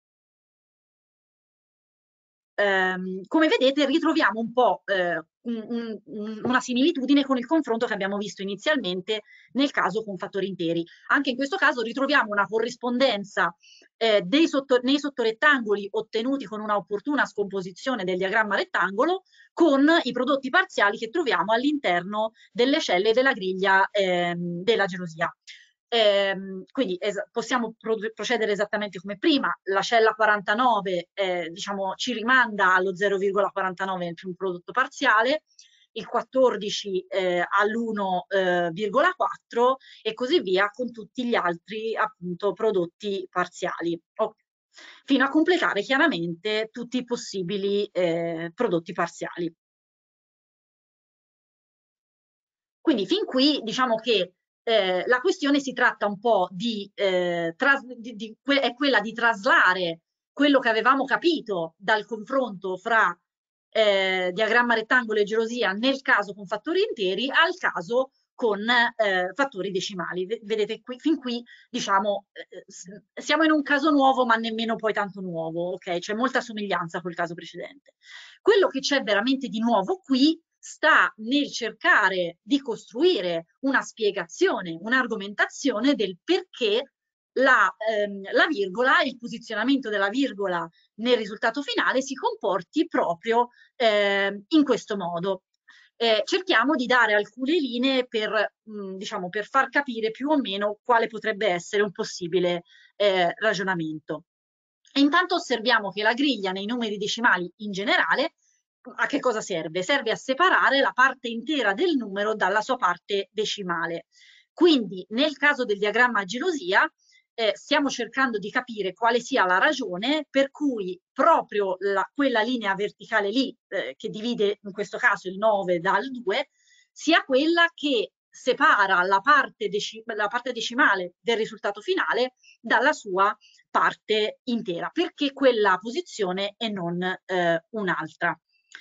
come vedete ritroviamo un po' una similitudine con il confronto che abbiamo visto inizialmente nel caso con fattori interi. Anche in questo caso ritroviamo una corrispondenza nei sottorettangoli ottenuti con una opportuna scomposizione del diagramma rettangolo con i prodotti parziali che troviamo all'interno delle celle della griglia della gelosia. Quindi possiamo procedere esattamente come prima. La cella 49 diciamo, ci rimanda allo 0,49 nel primo prodotto parziale, il 14 all'1,4 e così via con tutti gli altri appunto prodotti parziali, fino a completare chiaramente tutti i possibili prodotti parziali. Quindi fin qui diciamo che la questione si tratta un po' è quella di traslare quello che avevamo capito dal confronto fra diagramma rettangolo e gelosia nel caso con fattori interi al caso con fattori decimali. Vedete qui, fin qui diciamo siamo in un caso nuovo ma nemmeno poi tanto nuovo, ok? C'è molta somiglianza col caso precedente. Quello che c'è veramente di nuovo qui sta nel cercare di costruire una spiegazione, un'argomentazione del perché la virgola, il posizionamento della virgola nel risultato finale si comporti proprio in questo modo. Cerchiamo di dare alcune linee per, diciamo, per far capire più o meno quale potrebbe essere un possibile ragionamento. E intanto osserviamo che la griglia nei numeri decimali in generale a che cosa serve? Serve a separare la parte intera del numero dalla sua parte decimale. Quindi nel caso del diagramma a gelosia stiamo cercando di capire quale sia la ragione per cui proprio quella linea verticale lì che divide in questo caso il 9 dal 2 sia quella che separa la parte decimale del risultato finale dalla sua parte intera, perché quella posizione e non un'altra.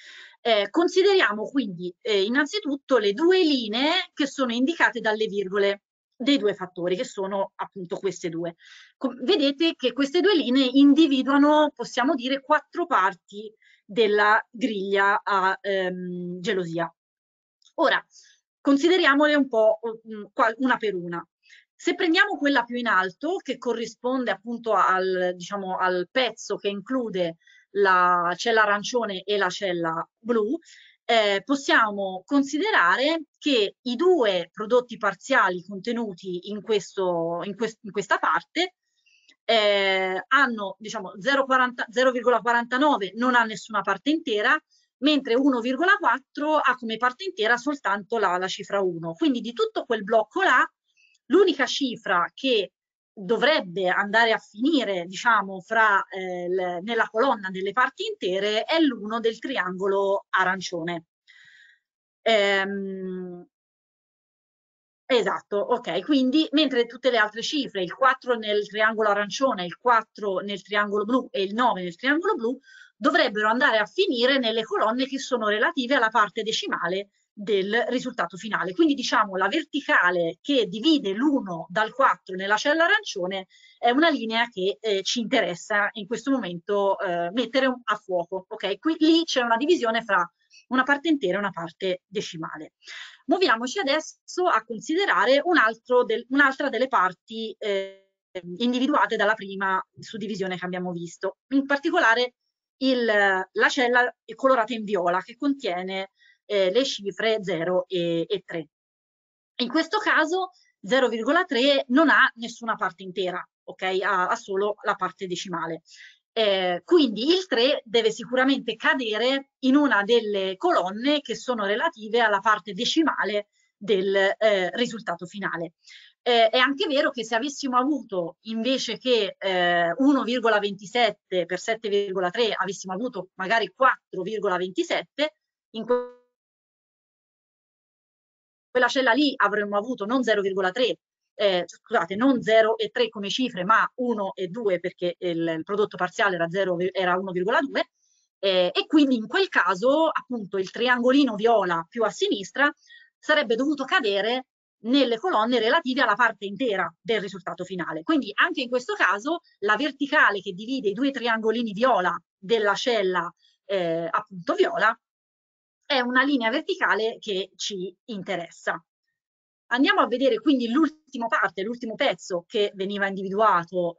Consideriamo quindi innanzitutto le due linee che sono indicate dalle virgole dei due fattori, che sono appunto queste due. Vedete che queste due linee individuano, possiamo dire, 4 parti della griglia a gelosia. Ora, consideriamole un po' una per una. Se prendiamo quella più in alto, che corrisponde appunto diciamo, al pezzo che include la cella arancione e la cella blu, possiamo considerare che i due prodotti parziali contenuti in questa parte hanno, diciamo, 0,49 non ha nessuna parte intera, mentre 1,4 ha come parte intera soltanto la cifra 1. Quindi di tutto quel blocco là, l'unica cifra che dovrebbe andare a finire, diciamo, nella colonna delle parti intere è l'1 del triangolo arancione. Esatto, ok, quindi mentre tutte le altre cifre, il 4 nel triangolo arancione, il 4 nel triangolo blu e il 9 nel triangolo blu, dovrebbero andare a finire nelle colonne che sono relative alla parte decimale del risultato finale. Quindi diciamo la verticale che divide l'1 dal 4 nella cella arancione è una linea che ci interessa in questo momento mettere a fuoco. Ok, lì c'è una divisione fra una parte intera e una parte decimale. Muoviamoci adesso a considerare un'altra delle parti individuate dalla prima suddivisione che abbiamo visto, in particolare la cella colorata in viola che contiene le cifre 0 e 3. In questo caso 0,3 non ha nessuna parte intera, ok? Ha solo la parte decimale. Quindi il 3 deve sicuramente cadere in una delle colonne che sono relative alla parte decimale del risultato finale. È anche vero che se avessimo avuto invece che 1,27 per 7,3 avessimo avuto magari 4,27, in quella cella lì avremmo avuto non 0,3, scusate, non 0 e 3 come cifre, ma 1 e 2 perché il prodotto parziale era 1,2, e quindi in quel caso appunto il triangolino viola più a sinistra sarebbe dovuto cadere nelle colonne relative alla parte intera del risultato finale. Quindi anche in questo caso la verticale che divide i due triangolini viola della cella appunto viola è una linea verticale che ci interessa. Andiamo a vedere quindi l'ultimo pezzo che veniva individuato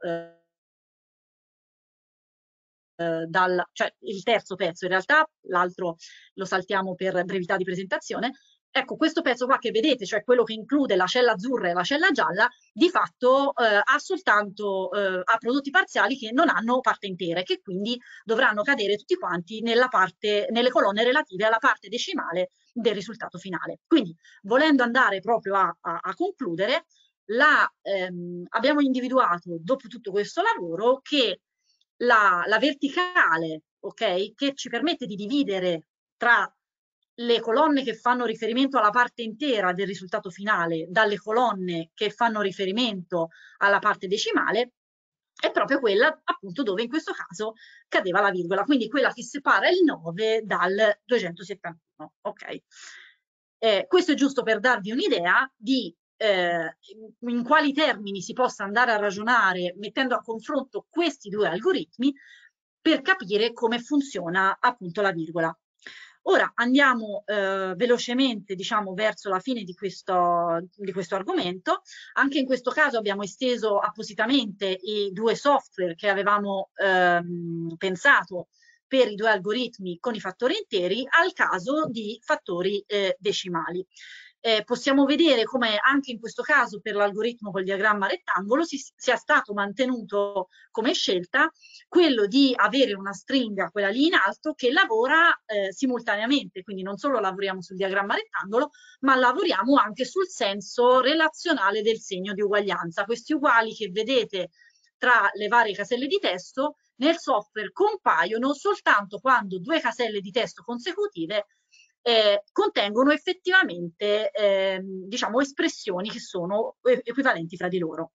cioè il terzo pezzo, in realtà l'altro lo saltiamo per brevità di presentazione. Ecco, questo pezzo qua che vedete, cioè quello che include la cella azzurra e la cella gialla, di fatto ha soltanto prodotti parziali che non hanno parte intere, che quindi dovranno cadere tutti quanti nelle colonne relative alla parte decimale del risultato finale. Quindi, volendo andare proprio a concludere, abbiamo individuato, dopo tutto questo lavoro, che la verticale, ok, che ci permette di dividere tra le colonne che fanno riferimento alla parte intera del risultato finale dalle colonne che fanno riferimento alla parte decimale, è proprio quella appunto dove in questo caso cadeva la virgola, quindi quella che separa il 9 dal 271. Ok? Questo è giusto per darvi un'idea di in quali termini si possa andare a ragionare mettendo a confronto questi due algoritmi per capire come funziona appunto la virgola. Ora andiamo velocemente, diciamo, verso la fine di questo argomento. Anche in questo caso abbiamo esteso appositamente i due software che avevamo pensato per i due algoritmi con i fattori interi al caso di fattori decimali. Possiamo vedere come anche in questo caso per l'algoritmo col diagramma rettangolo sia stato mantenuto come scelta quello di avere una stringa, quella lì in alto, che lavora simultaneamente, quindi non solo lavoriamo sul diagramma rettangolo, ma lavoriamo anche sul senso relazionale del segno di uguaglianza. Questi uguali che vedete tra le varie caselle di testo nel software compaiono soltanto quando due caselle di testo consecutive contengono effettivamente diciamo espressioni che sono equivalenti fra di loro.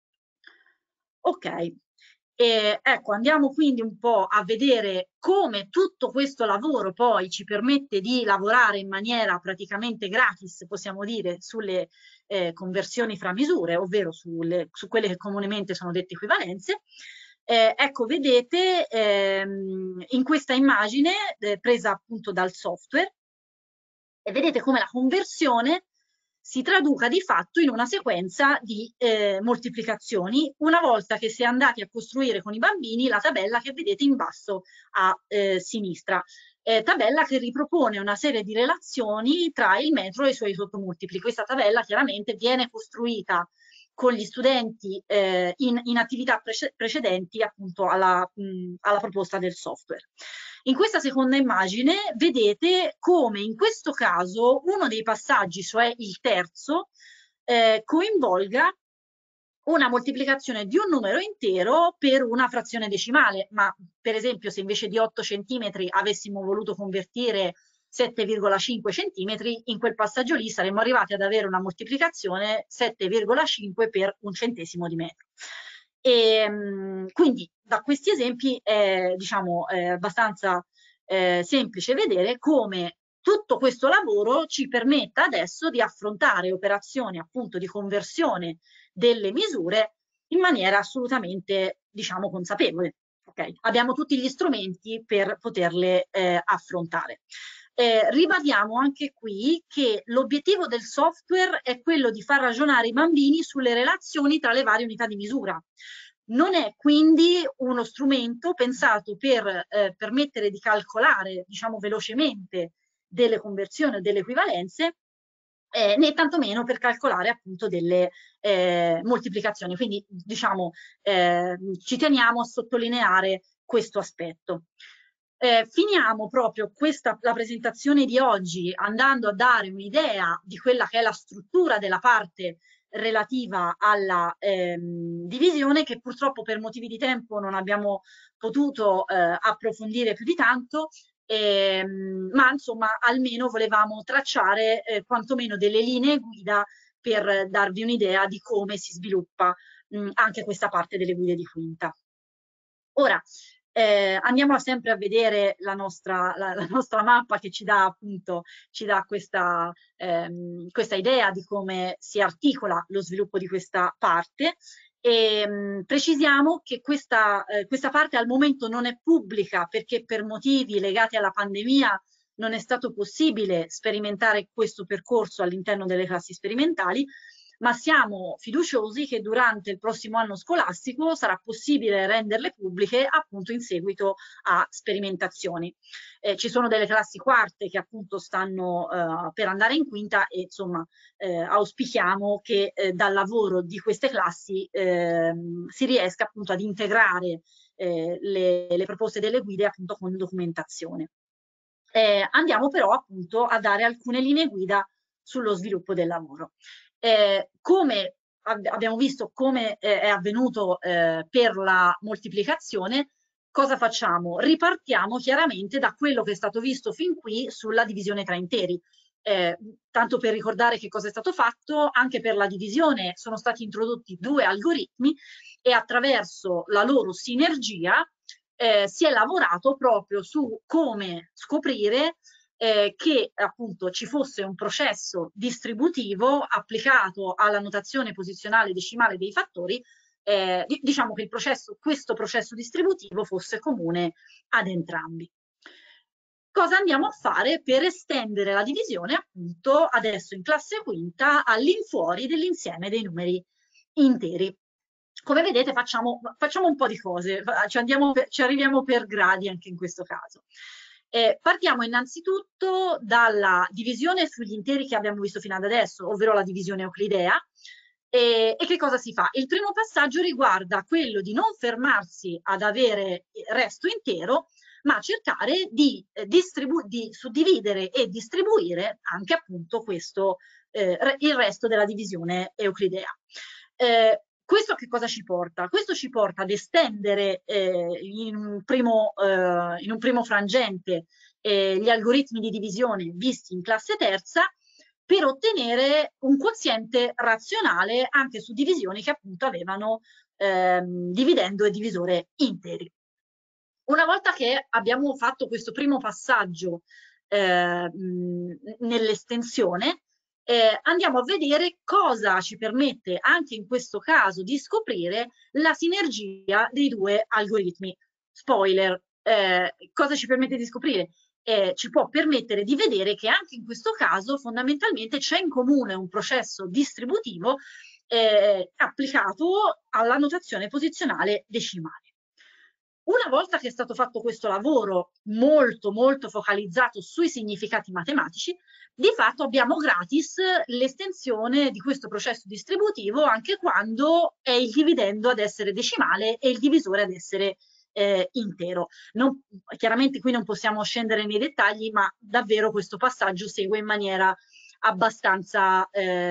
Ok, ecco, andiamo quindi un po' a vedere come tutto questo lavoro poi ci permette di lavorare in maniera praticamente gratis, possiamo dire, sulle conversioni fra misure, ovvero su quelle che comunemente sono dette equivalenze. Ecco, vedete in questa immagine presa appunto dal software, e vedete come la conversione si traduca di fatto in una sequenza di moltiplicazioni una volta che si è andati a costruire con i bambini la tabella che vedete in basso a sinistra. Tabella che ripropone una serie di relazioni tra il metro e i suoi sottomultipli. Questa tabella chiaramente viene costruita con gli studenti in attività precedenti appunto alla proposta del software. In questa seconda immagine vedete come in questo caso uno dei passaggi, cioè il terzo, coinvolga una moltiplicazione di un numero intero per una frazione decimale, ma per esempio se invece di 8 centimetri avessimo voluto convertire 7,5 centimetri, in quel passaggio lì saremmo arrivati ad avere una moltiplicazione 7,5 per un centesimo di metro. E, quindi da questi esempi è, diciamo, abbastanza semplice vedere come tutto questo lavoro ci permetta adesso di affrontare operazioni appunto di conversione delle misure in maniera assolutamente, diciamo, consapevole. Okay? Abbiamo tutti gli strumenti per poterle affrontare. Ribadiamo anche qui che l'obiettivo del software è quello di far ragionare i bambini sulle relazioni tra le varie unità di misura. Non è quindi uno strumento pensato per permettere di calcolare, diciamo, velocemente delle conversioni o delle equivalenze, né tantomeno per calcolare appunto delle moltiplicazioni. Quindi, diciamo, ci teniamo a sottolineare questo aspetto. Finiamo proprio la presentazione di oggi andando a dare un'idea di quella che è la struttura della parte relativa alla divisione, che purtroppo per motivi di tempo non abbiamo potuto approfondire più di tanto, ma insomma almeno volevamo tracciare quantomeno delle linee guida per darvi un'idea di come si sviluppa anche questa parte delle guide di quinta. Ora, andiamo sempre a vedere la nostra mappa che ci dà appunto questa idea di come si articola lo sviluppo di questa parte. E precisiamo che questa parte al momento non è pubblica perché per motivi legati alla pandemia non è stato possibile sperimentare questo percorso all'interno delle classi sperimentali, ma siamo fiduciosi che durante il prossimo anno scolastico sarà possibile renderle pubbliche appunto in seguito a sperimentazioni. Ci sono delle classi quarte che appunto stanno per andare in quinta e insomma auspichiamo che dal lavoro di queste classi si riesca appunto ad integrare le proposte delle guide appunto con documentazione. Andiamo però appunto a dare alcune linee guida sullo sviluppo del lavoro. Come abbiamo visto come è avvenuto per la moltiplicazione, cosa facciamo? Ripartiamo chiaramente da quello che è stato visto fin qui sulla divisione tra interi. Tanto per ricordare che cosa è stato fatto, anche per la divisione sono stati introdotti due algoritmi e attraverso la loro sinergia si è lavorato proprio su come scoprire che appunto ci fosse un processo distributivo applicato alla notazione posizionale decimale dei fattori, diciamo che questo processo distributivo fosse comune ad entrambi. Cosa andiamo a fare per estendere la divisione appunto adesso in classe quinta all'infuori dell'insieme dei numeri interi? Come vedete facciamo un po' di cose, ci arriviamo per gradi anche in questo caso. Partiamo innanzitutto dalla divisione sugli interi che abbiamo visto fino ad adesso, ovvero la divisione euclidea. E che cosa si fa? Il primo passaggio riguarda quello di non fermarsi ad avere resto intero, ma cercare di suddividere e distribuire anche appunto il resto della divisione euclidea. Questo che cosa ci porta? Questo ci porta ad estendere in un primo frangente gli algoritmi di divisione visti in classe terza per ottenere un quoziente razionale anche su divisioni che appunto avevano dividendo e divisore interi. Una volta che abbiamo fatto questo primo passaggio nell'estensione, andiamo a vedere cosa ci permette anche in questo caso di scoprire la sinergia dei due algoritmi. Spoiler, cosa ci permette di scoprire? Ci può permettere di vedere che anche in questo caso fondamentalmente c'è in comune un processo distributivo applicato alla notazione posizionale decimale. Una volta che è stato fatto questo lavoro molto molto focalizzato sui significati matematici, di fatto abbiamo gratis l'estensione di questo processo distributivo anche quando è il dividendo ad essere decimale e il divisore ad essere intero. Chiaramente qui non possiamo scendere nei dettagli, ma davvero questo passaggio segue in maniera abbastanza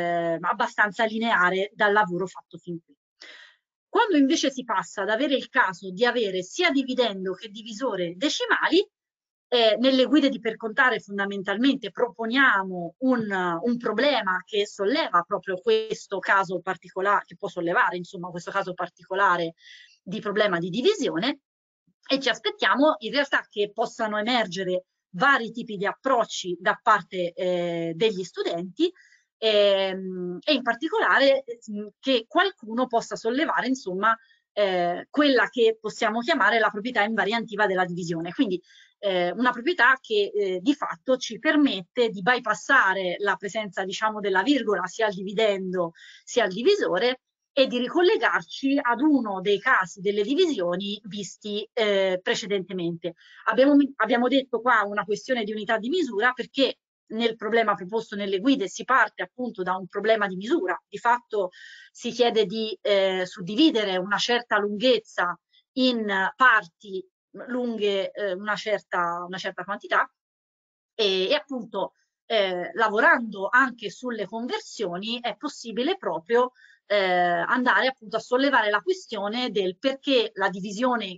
lineare dal lavoro fatto fin qui. Quando invece si passa ad avere il caso di avere sia dividendo che divisore decimali, nelle guide di Per Contare fondamentalmente proponiamo un problema che solleva proprio questo caso particolare, che può sollevare insomma questo caso particolare di problema di divisione, e ci aspettiamo in realtà che possano emergere vari tipi di approcci da parte degli studenti e in particolare che qualcuno possa sollevare insomma quella che possiamo chiamare la proprietà invariantiva della divisione, quindi una proprietà che di fatto ci permette di bypassare la presenza diciamo della virgola sia al dividendo sia al divisore e di ricollegarci ad uno dei casi delle divisioni visti precedentemente. Abbiamo detto qua una questione di unità di misura perché nel problema proposto nelle guide si parte appunto da un problema di misura, di fatto si chiede di suddividere una certa lunghezza in parti lunghe una certa quantità e appunto lavorando anche sulle conversioni è possibile proprio andare appunto a sollevare la questione del perché la divisione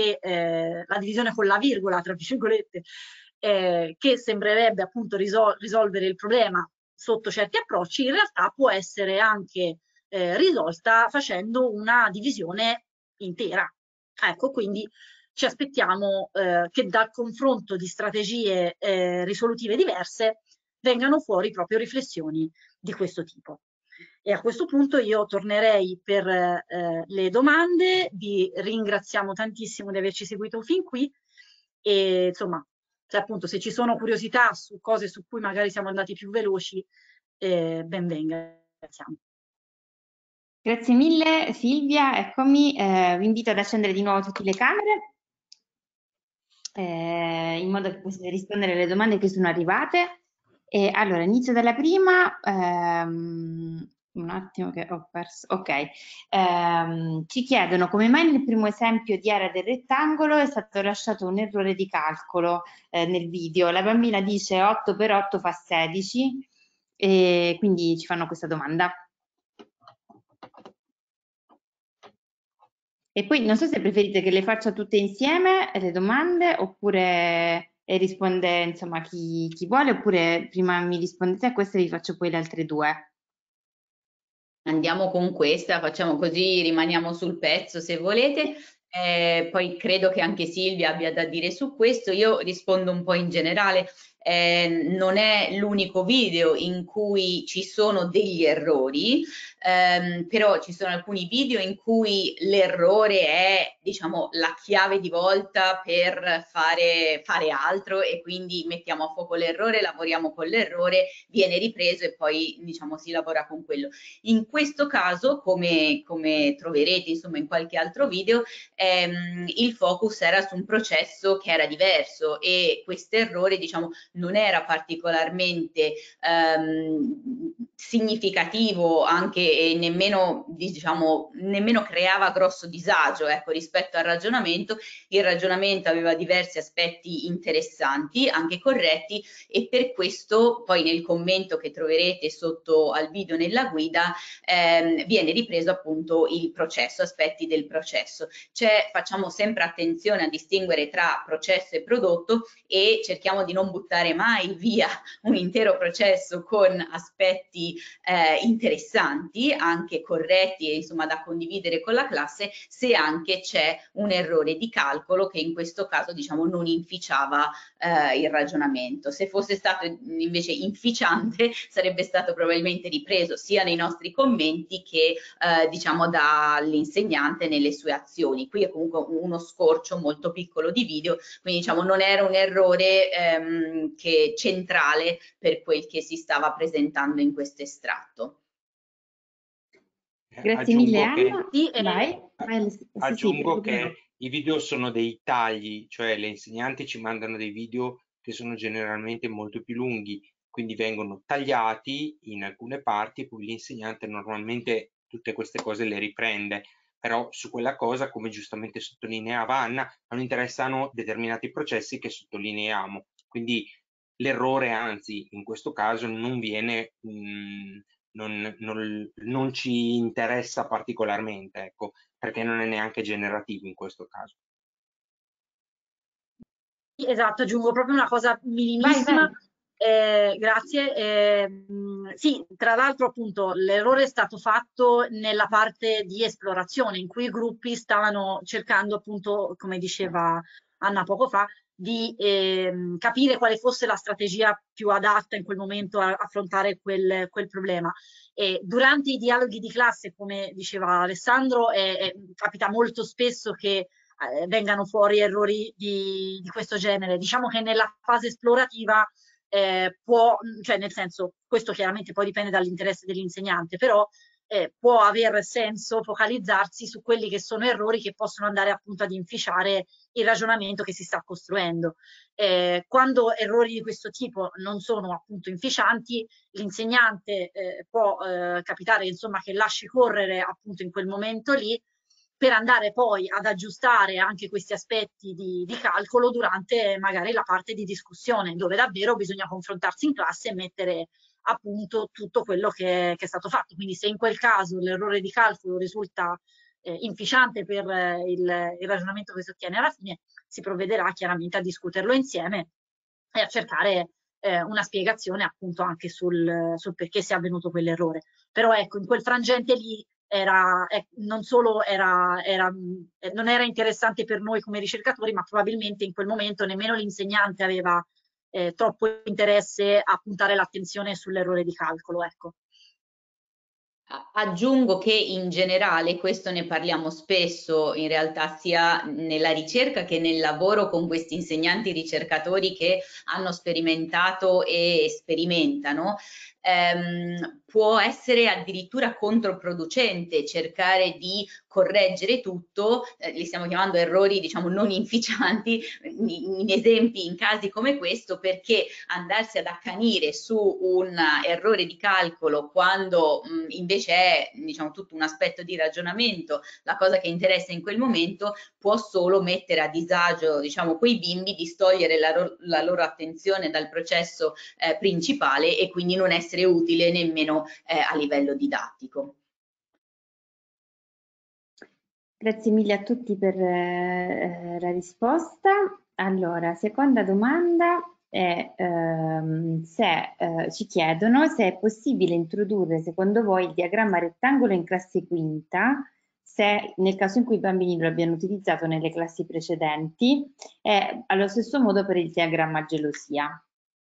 la divisione con la virgola tra virgolette che sembrerebbe appunto risolvere il problema sotto certi approcci in realtà può essere anche risolta facendo una divisione intera. Ecco, quindi ci aspettiamo che dal confronto di strategie risolutive diverse vengano fuori proprio riflessioni di questo tipo. E a questo punto io tornerei per le domande, vi ringraziamo tantissimo di averci seguito fin qui e insomma, se ci sono curiosità su cose su cui magari siamo andati più veloci, ben venga. Grazie mille Silvia, eccomi, vi invito ad accendere di nuovo tutte le camere in modo che possiate rispondere alle domande che sono arrivate. Allora, inizio dalla prima, un attimo che ho perso, ok, ci chiedono come mai nel primo esempio di area del rettangolo è stato lasciato un errore di calcolo nel video. La bambina dice 8 per 8 fa 16 e quindi ci fanno questa domanda. E poi non so se preferite che le faccia tutte insieme le domande oppure risponde insomma chi vuole, oppure prima mi rispondete a queste e vi faccio poi le altre due. Andiamo con questa, facciamo così, rimaniamo sul pezzo se volete. Poi credo che anche Silvia abbia da dire su questo. Io rispondo un po' in generale. Non è l'unico video in cui ci sono degli errori, però ci sono alcuni video in cui l'errore è, diciamo, la chiave di volta per fare altro e quindi mettiamo a fuoco l'errore, lavoriamo con l'errore, viene ripreso e poi, diciamo, si lavora con quello. In questo caso, come troverete, insomma, in qualche altro video, il focus era su un processo che era diverso e questo errore, diciamo, non era particolarmente significativo anche e nemmeno, diciamo, nemmeno creava grosso disagio, ecco, rispetto al ragionamento. Il ragionamento aveva diversi aspetti interessanti, anche corretti, e per questo poi nel commento che troverete sotto al video nella guida viene ripreso appunto il processo, aspetti del processo. Facciamo sempre attenzione a distinguere tra processo e prodotto e cerchiamo di non buttare mai via un intero processo con aspetti interessanti, anche corretti e insomma da condividere con la classe, se anche c'è un errore di calcolo che in questo caso, diciamo, non inficiava il ragionamento. Se fosse stato invece inficiante sarebbe stato probabilmente ripreso sia nei nostri commenti che diciamo dall'insegnante nelle sue azioni. Qui è comunque uno scorcio molto piccolo di video, quindi diciamo non era un errore che centrale per quel che si stava presentando in questo estratto. Grazie mille Anna. Sì, vai. Aggiungo che i video sono dei tagli, cioè le insegnanti ci mandano dei video che sono generalmente molto più lunghi, quindi vengono tagliati in alcune parti e poi l'insegnante normalmente tutte queste cose le riprende, però su quella cosa, come giustamente sottolineava Anna, non interessano determinati processi che sottolineiamo, quindi l'errore, anzi in questo caso non viene, non ci interessa particolarmente, ecco, perché non è neanche generativo in questo caso. Esatto, aggiungo proprio una cosa minimissima. Grazie. Sì, tra l'altro appunto l'errore è stato fatto nella parte di esplorazione in cui i gruppi stavano cercando appunto, come diceva Anna poco fa, di capire quale fosse la strategia più adatta in quel momento a affrontare quel problema. E durante i dialoghi di classe, come diceva Alessandro, capita molto spesso che vengano fuori errori di questo genere. Diciamo che nella fase esplorativa cioè nel senso, questo chiaramente poi dipende dall'interesse dell'insegnante, però può aver senso focalizzarsi su quelli che sono errori che possono andare appunto ad inficiare il ragionamento che si sta costruendo. Quando errori di questo tipo non sono appunto inficianti, l'insegnante può capitare insomma che lasci correre appunto in quel momento lì, per andare poi ad aggiustare anche questi aspetti di calcolo durante magari la parte di discussione, dove davvero bisogna confrontarsi in classe e mettere a punto tutto quello che è stato fatto. Quindi se in quel caso l'errore di calcolo risulta inficiante per il ragionamento che si ottiene alla fine, si provvederà chiaramente a discuterlo insieme e a cercare una spiegazione appunto anche sul perché sia avvenuto quell'errore. Però ecco, in quel frangente lì non solo non era interessante per noi come ricercatori, ma probabilmente in quel momento nemmeno l'insegnante aveva troppo interesse a puntare l'attenzione sull'errore di calcolo, ecco. Aggiungo che in generale, questo ne parliamo spesso in realtà sia nella ricerca che nel lavoro con questi insegnanti ricercatori che hanno sperimentato e sperimentano, può essere addirittura controproducente cercare di correggere tutto, li stiamo chiamando errori diciamo non inficianti in esempi, in casi come questo, perché andarsi ad accanire su un errore di calcolo quando invece è diciamo tutto un aspetto di ragionamento, la cosa che interessa in quel momento, può solo mettere a disagio diciamo quei bimbi, distogliere la loro attenzione dal processo principale e quindi non essere utile nemmeno a livello didattico. Grazie mille a tutti per la risposta. Allora, seconda domanda è ci chiedono se è possibile introdurre secondo voi il diagramma rettangolo in classe quinta, se nel caso in cui i bambini lo abbiano utilizzato nelle classi precedenti, e allo stesso modo per il diagramma gelosia.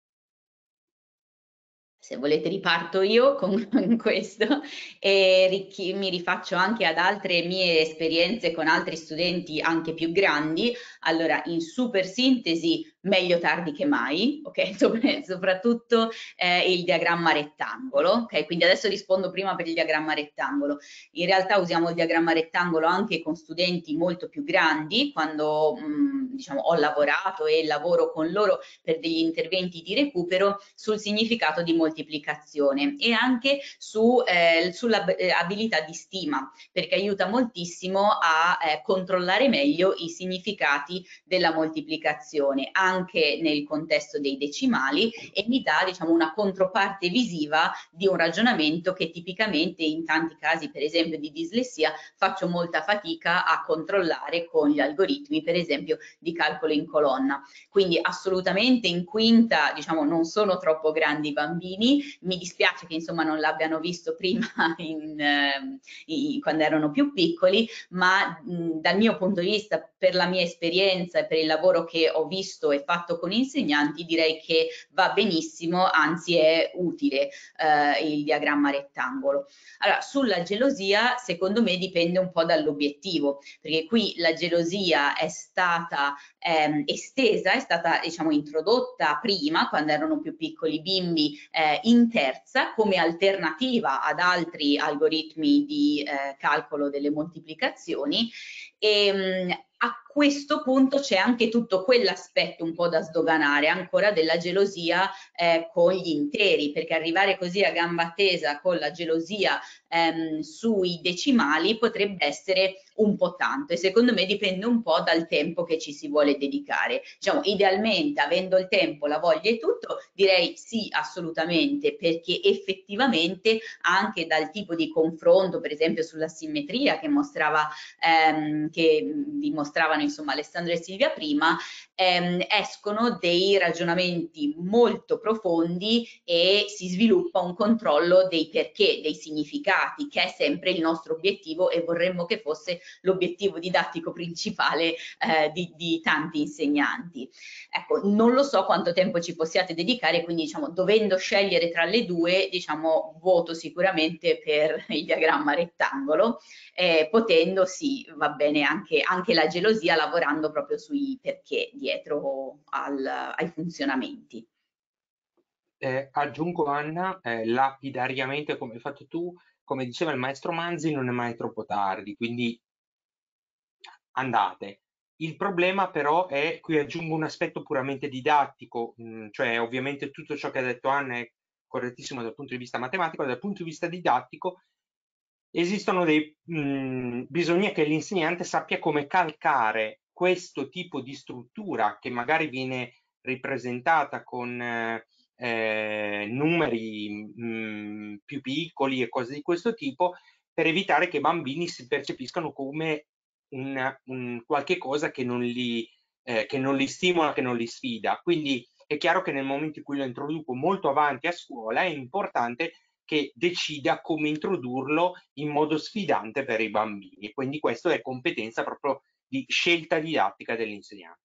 Se volete riparto io con questo e mi rifaccio anche ad altre mie esperienze con altri studenti anche più grandi. Allora, in super sintesi, meglio tardi che mai, ok? Soprattutto il diagramma rettangolo, ok? Quindi adesso rispondo prima per il diagramma rettangolo. In realtà usiamo il diagramma rettangolo anche con studenti molto più grandi, quando diciamo ho lavorato e lavoro con loro per degli interventi di recupero sul significato di moltiplicazione e anche sulla abilità di stima, perché aiuta moltissimo a controllare meglio i significati della moltiplicazione anche nel contesto dei decimali e mi dà diciamo una controparte visiva di un ragionamento che tipicamente in tanti casi per esempio di dislessia faccio molta fatica a controllare con gli algoritmi per esempio di calcolo in colonna. Quindi assolutamente in quinta diciamo non sono troppo grandi i bambini, mi dispiace che insomma non l'abbiano visto prima quando erano più piccoli, ma dal mio punto di vista, per la mia esperienza e per il lavoro che ho visto e fatto con insegnanti, direi che va benissimo, anzi è utile il diagramma rettangolo. Allora, sulla gelosia, secondo me dipende un po' dall'obiettivo, perché qui la gelosia è stata estesa, è stata, diciamo, introdotta prima, quando erano più piccoli bimbi, in terza, come alternativa ad altri algoritmi di calcolo delle moltiplicazioni. A questo punto c'è anche tutto quell'aspetto un po' da sdoganare ancora della gelosia con gli interi, perché arrivare così a gamba tesa con la gelosia sui decimali potrebbe essere un po' tanto, e secondo me dipende un po' dal tempo che ci si vuole dedicare. Diciamo, idealmente, avendo il tempo, la voglia e tutto, direi sì, assolutamente, perché effettivamente anche dal tipo di confronto, per esempio sulla simmetria che mostrava, che dimostravano insomma Alessandro e Silvia prima, escono dei ragionamenti molto profondi e si sviluppa un controllo dei perché, dei significati, che è sempre il nostro obiettivo e vorremmo che fosse l'obiettivo didattico principale di tanti insegnanti. Ecco, non lo so quanto tempo ci possiate dedicare, quindi diciamo, dovendo scegliere tra le due, diciamo, voto sicuramente per il diagramma rettangolo, potendo sì, va bene anche la gelosia, lavorando proprio sui perché dietro ai funzionamenti. Aggiungo, Anna, lapidariamente come hai fatto tu, come diceva il maestro Manzi, non è mai troppo tardi, quindi andate. Il problema però è, qui aggiungo un aspetto puramente didattico, cioè ovviamente tutto ciò che ha detto Anna è correttissimo dal punto di vista matematico, dal punto di vista didattico esistono bisogna che l'insegnante sappia come calcare questo tipo di struttura che magari viene ripresentata con numeri più piccoli e cose di questo tipo, per evitare che i bambini si percepiscano come un qualche cosa che non li stimola, che non li sfida. Quindi è chiaro che nel momento in cui lo introduco molto avanti a scuola è importante che decida come introdurlo in modo sfidante per i bambini. Quindi questo è competenza proprio di scelta didattica dell'insegnante.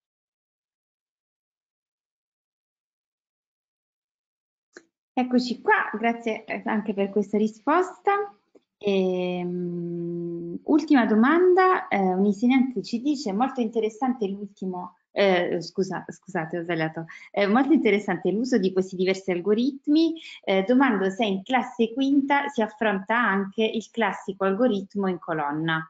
Eccoci qua, grazie anche per questa risposta. Ultima domanda, un insegnante ci dice: molto interessante l'ultimo, scusate, ho sbagliato, molto interessante l'uso di questi diversi algoritmi, domando se in classe quinta si affronta anche il classico algoritmo in colonna.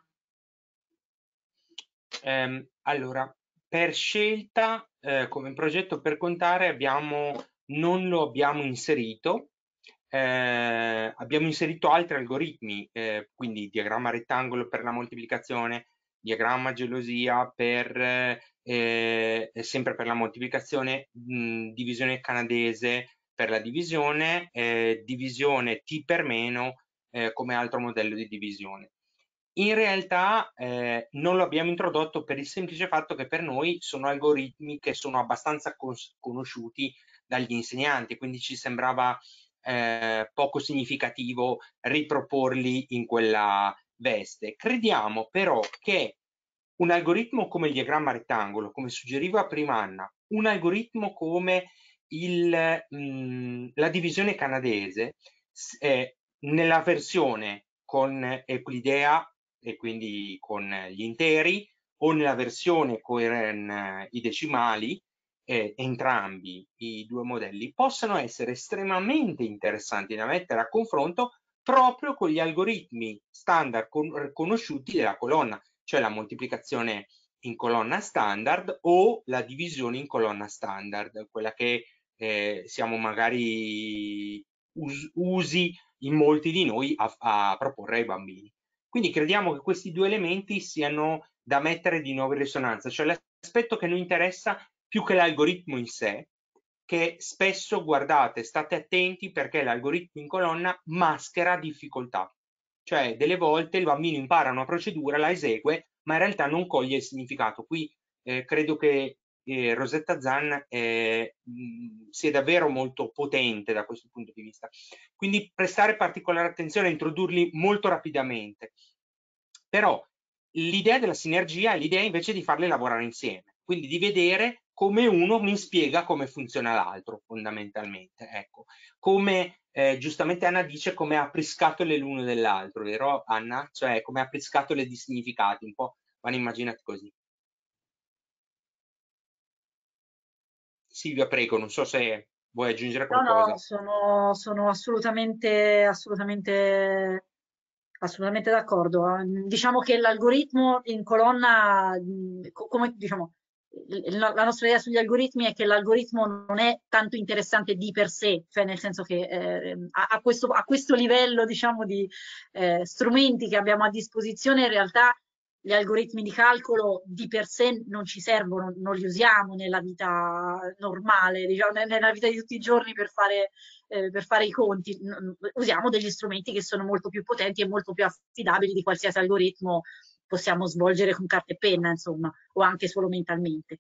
Allora, per scelta, come progetto per contare non lo abbiamo inserito. Abbiamo inserito altri algoritmi, quindi diagramma rettangolo per la moltiplicazione, diagramma gelosia per sempre per la moltiplicazione, divisione canadese per la divisione, divisione T per meno come altro modello di divisione. In realtà non lo abbiamo introdotto per il semplice fatto che per noi sono algoritmi che sono abbastanza conosciuti dagli insegnanti, quindi ci sembrava poco significativo riproporli in quella veste. Crediamo però che un algoritmo come il diagramma rettangolo, come suggeriva prima Anna, un algoritmo come la divisione canadese, nella versione con Euclidea e quindi con gli interi, o nella versione con i decimali, entrambi i due modelli possano essere estremamente interessanti da mettere a confronto proprio con gli algoritmi standard conosciuti della colonna, cioè la moltiplicazione in colonna standard o la divisione in colonna standard, quella che siamo magari usi in molti di noi a proporre ai bambini. Quindi crediamo che questi due elementi siano da mettere di nuovo in risonanza, cioè l'aspetto che noi interessa più che l'algoritmo in sé, che spesso, guardate, state attenti perché l'algoritmo in colonna maschera difficoltà. Cioè, delle volte il bambino impara una procedura, la esegue, ma in realtà non coglie il significato. Qui credo che Rosetta Zan sia davvero molto potente da questo punto di vista. Quindi prestare particolare attenzione a introdurli molto rapidamente. Però l'idea della sinergia è l'idea invece di farle lavorare insieme, quindi di vedere come uno mi spiega come funziona l'altro, fondamentalmente. Ecco, come giustamente Anna dice, come apri scatole l'uno dell'altro, vero Anna? Cioè come apri scatole di significati, un po' vanno immaginati così. Silvia, prego, non so se vuoi aggiungere qualcosa. No, sono assolutamente d'accordo. Diciamo che l'algoritmo in colonna, come diciamo, la nostra idea sugli algoritmi è che l'algoritmo non è tanto interessante di per sé, cioè nel senso che a questo livello, diciamo, di strumenti che abbiamo a disposizione, in realtà gli algoritmi di calcolo di per sé non ci servono, non li usiamo nella vita normale, diciamo, nella vita di tutti i giorni per fare i conti. Usiamo degli strumenti che sono molto più potenti e molto più affidabili di qualsiasi algoritmo possiamo svolgere con carta e penna, insomma, o anche solo mentalmente.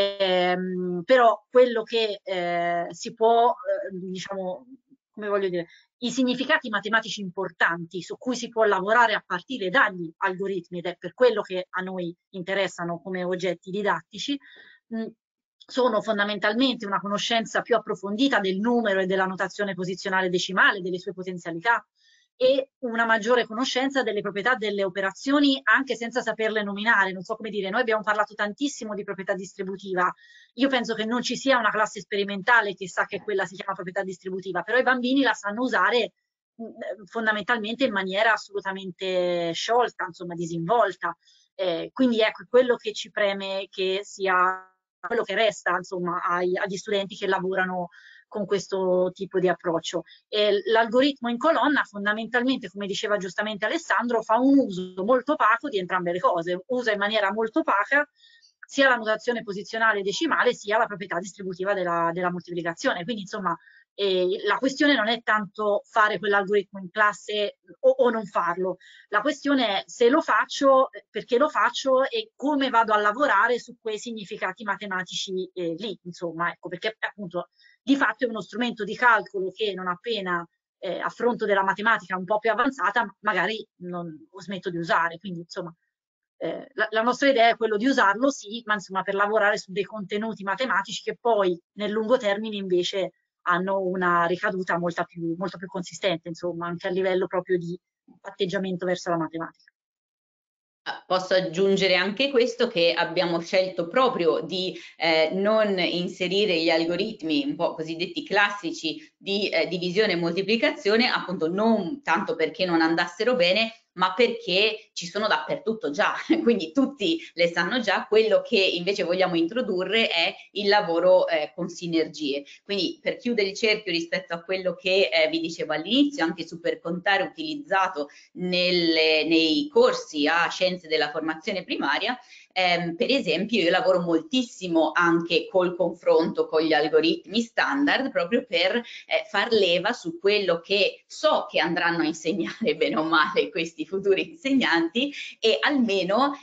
Però quello che si può, diciamo, come voglio dire, i significati matematici importanti su cui si può lavorare a partire dagli algoritmi, ed è per quello che a noi interessano come oggetti didattici, sono fondamentalmente una conoscenza più approfondita del numero e della notazione posizionale decimale, delle sue potenzialità, e una maggiore conoscenza delle proprietà delle operazioni anche senza saperle nominare. Non so come dire, noi abbiamo parlato tantissimo di proprietà distributiva. Io penso che non ci sia una classe sperimentale che sa che quella si chiama proprietà distributiva, però i bambini la sanno usare fondamentalmente in maniera assolutamente sciolta, insomma disinvolta. Quindi ecco, quello che ci preme che sia quello che resta, insomma, agli studenti che lavorano con questo tipo di approccio. L'algoritmo in colonna fondamentalmente, come diceva giustamente Alessandro, fa un uso molto opaco di entrambe le cose, usa in maniera molto opaca sia la notazione posizionale decimale sia la proprietà distributiva della moltiplicazione. Quindi insomma la questione non è tanto fare quell'algoritmo in classe o non farlo, la questione è se lo faccio, perché lo faccio e come vado a lavorare su quei significati matematici lì, insomma, ecco, perché appunto di fatto è uno strumento di calcolo che non appena a fronte della matematica un po' più avanzata magari non smetto di usare, quindi insomma la nostra idea è quello di usarlo sì, ma insomma per lavorare su dei contenuti matematici che poi nel lungo termine invece hanno una ricaduta molto più consistente, insomma, anche a livello proprio di atteggiamento verso la matematica. Posso aggiungere anche questo, che abbiamo scelto proprio di non inserire gli algoritmi un po' cosiddetti classici di divisione e moltiplicazione, appunto non tanto perché non andassero bene, ma perché ci sono dappertutto già, quindi tutti le sanno già. Quello che invece vogliamo introdurre è il lavoro con sinergie. Quindi per chiudere il cerchio rispetto a quello che vi dicevo all'inizio, anche Supercontare utilizzato nei corsi a scienze della formazione primaria, per esempio io lavoro moltissimo anche col confronto con gli algoritmi standard, proprio per far leva su quello che so che andranno a insegnare bene o male questi futuri insegnanti, e almeno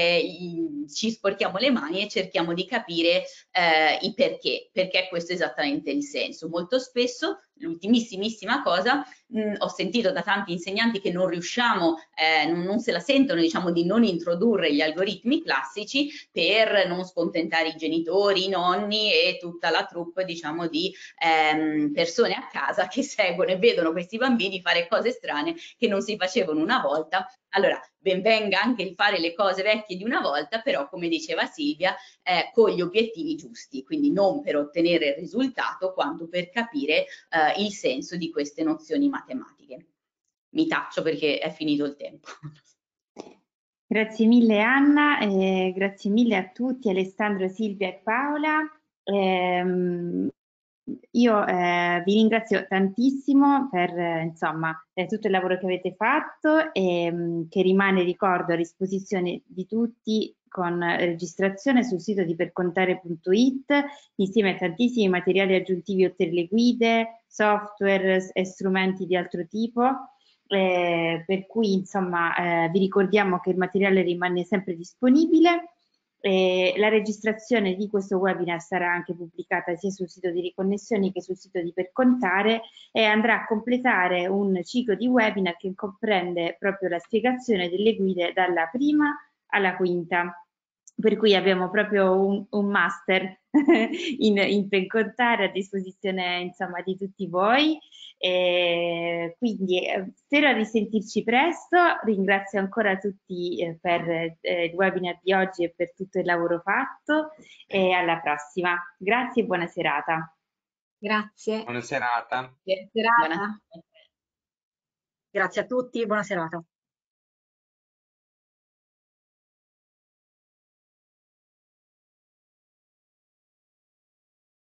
ci sporchiamo le mani e cerchiamo di capire i perché questo è esattamente il senso. Molto spesso, l'ultimissimissima cosa, ho sentito da tanti insegnanti che non riusciamo, non se la sentono, diciamo, di non introdurre gli algoritmi classici per non scontentare i genitori, i nonni e tutta la troupe, diciamo, di persone a casa che seguono e vedono questi bambini fare cose strane che non si facevano una volta. Allora, ben venga anche il fare le cose vecchie di una volta, però come diceva Silvia, con gli obiettivi giusti, quindi non per ottenere il risultato quanto per capire il senso di queste nozioni matematiche. Mi taccio perché è finito il tempo. Grazie mille Anna, grazie mille a tutti, Alessandro, Silvia e Paola. Io vi ringrazio tantissimo per insomma, tutto il lavoro che avete fatto e che rimane, ricordo, a disposizione di tutti con registrazione sul sito di percontare.it, insieme a tantissimi materiali aggiuntivi oltre le guide, software e strumenti di altro tipo. Per cui insomma vi ricordiamo che il materiale rimane sempre disponibile. La registrazione di questo webinar sarà anche pubblicata sia sul sito di Riconnessioni che sul sito di Percontare e andrà a completare un ciclo di webinar che comprende proprio la spiegazione delle guide dalla prima alla quinta. per cui abbiamo proprio un master in Pencontare a disposizione, insomma, di tutti voi. Quindi spero di risentirci presto, ringrazio ancora tutti per il webinar di oggi e per tutto il lavoro fatto, e alla prossima. Grazie e buona serata. Grazie. Buona serata. Buona serata. Grazie a tutti, buona serata.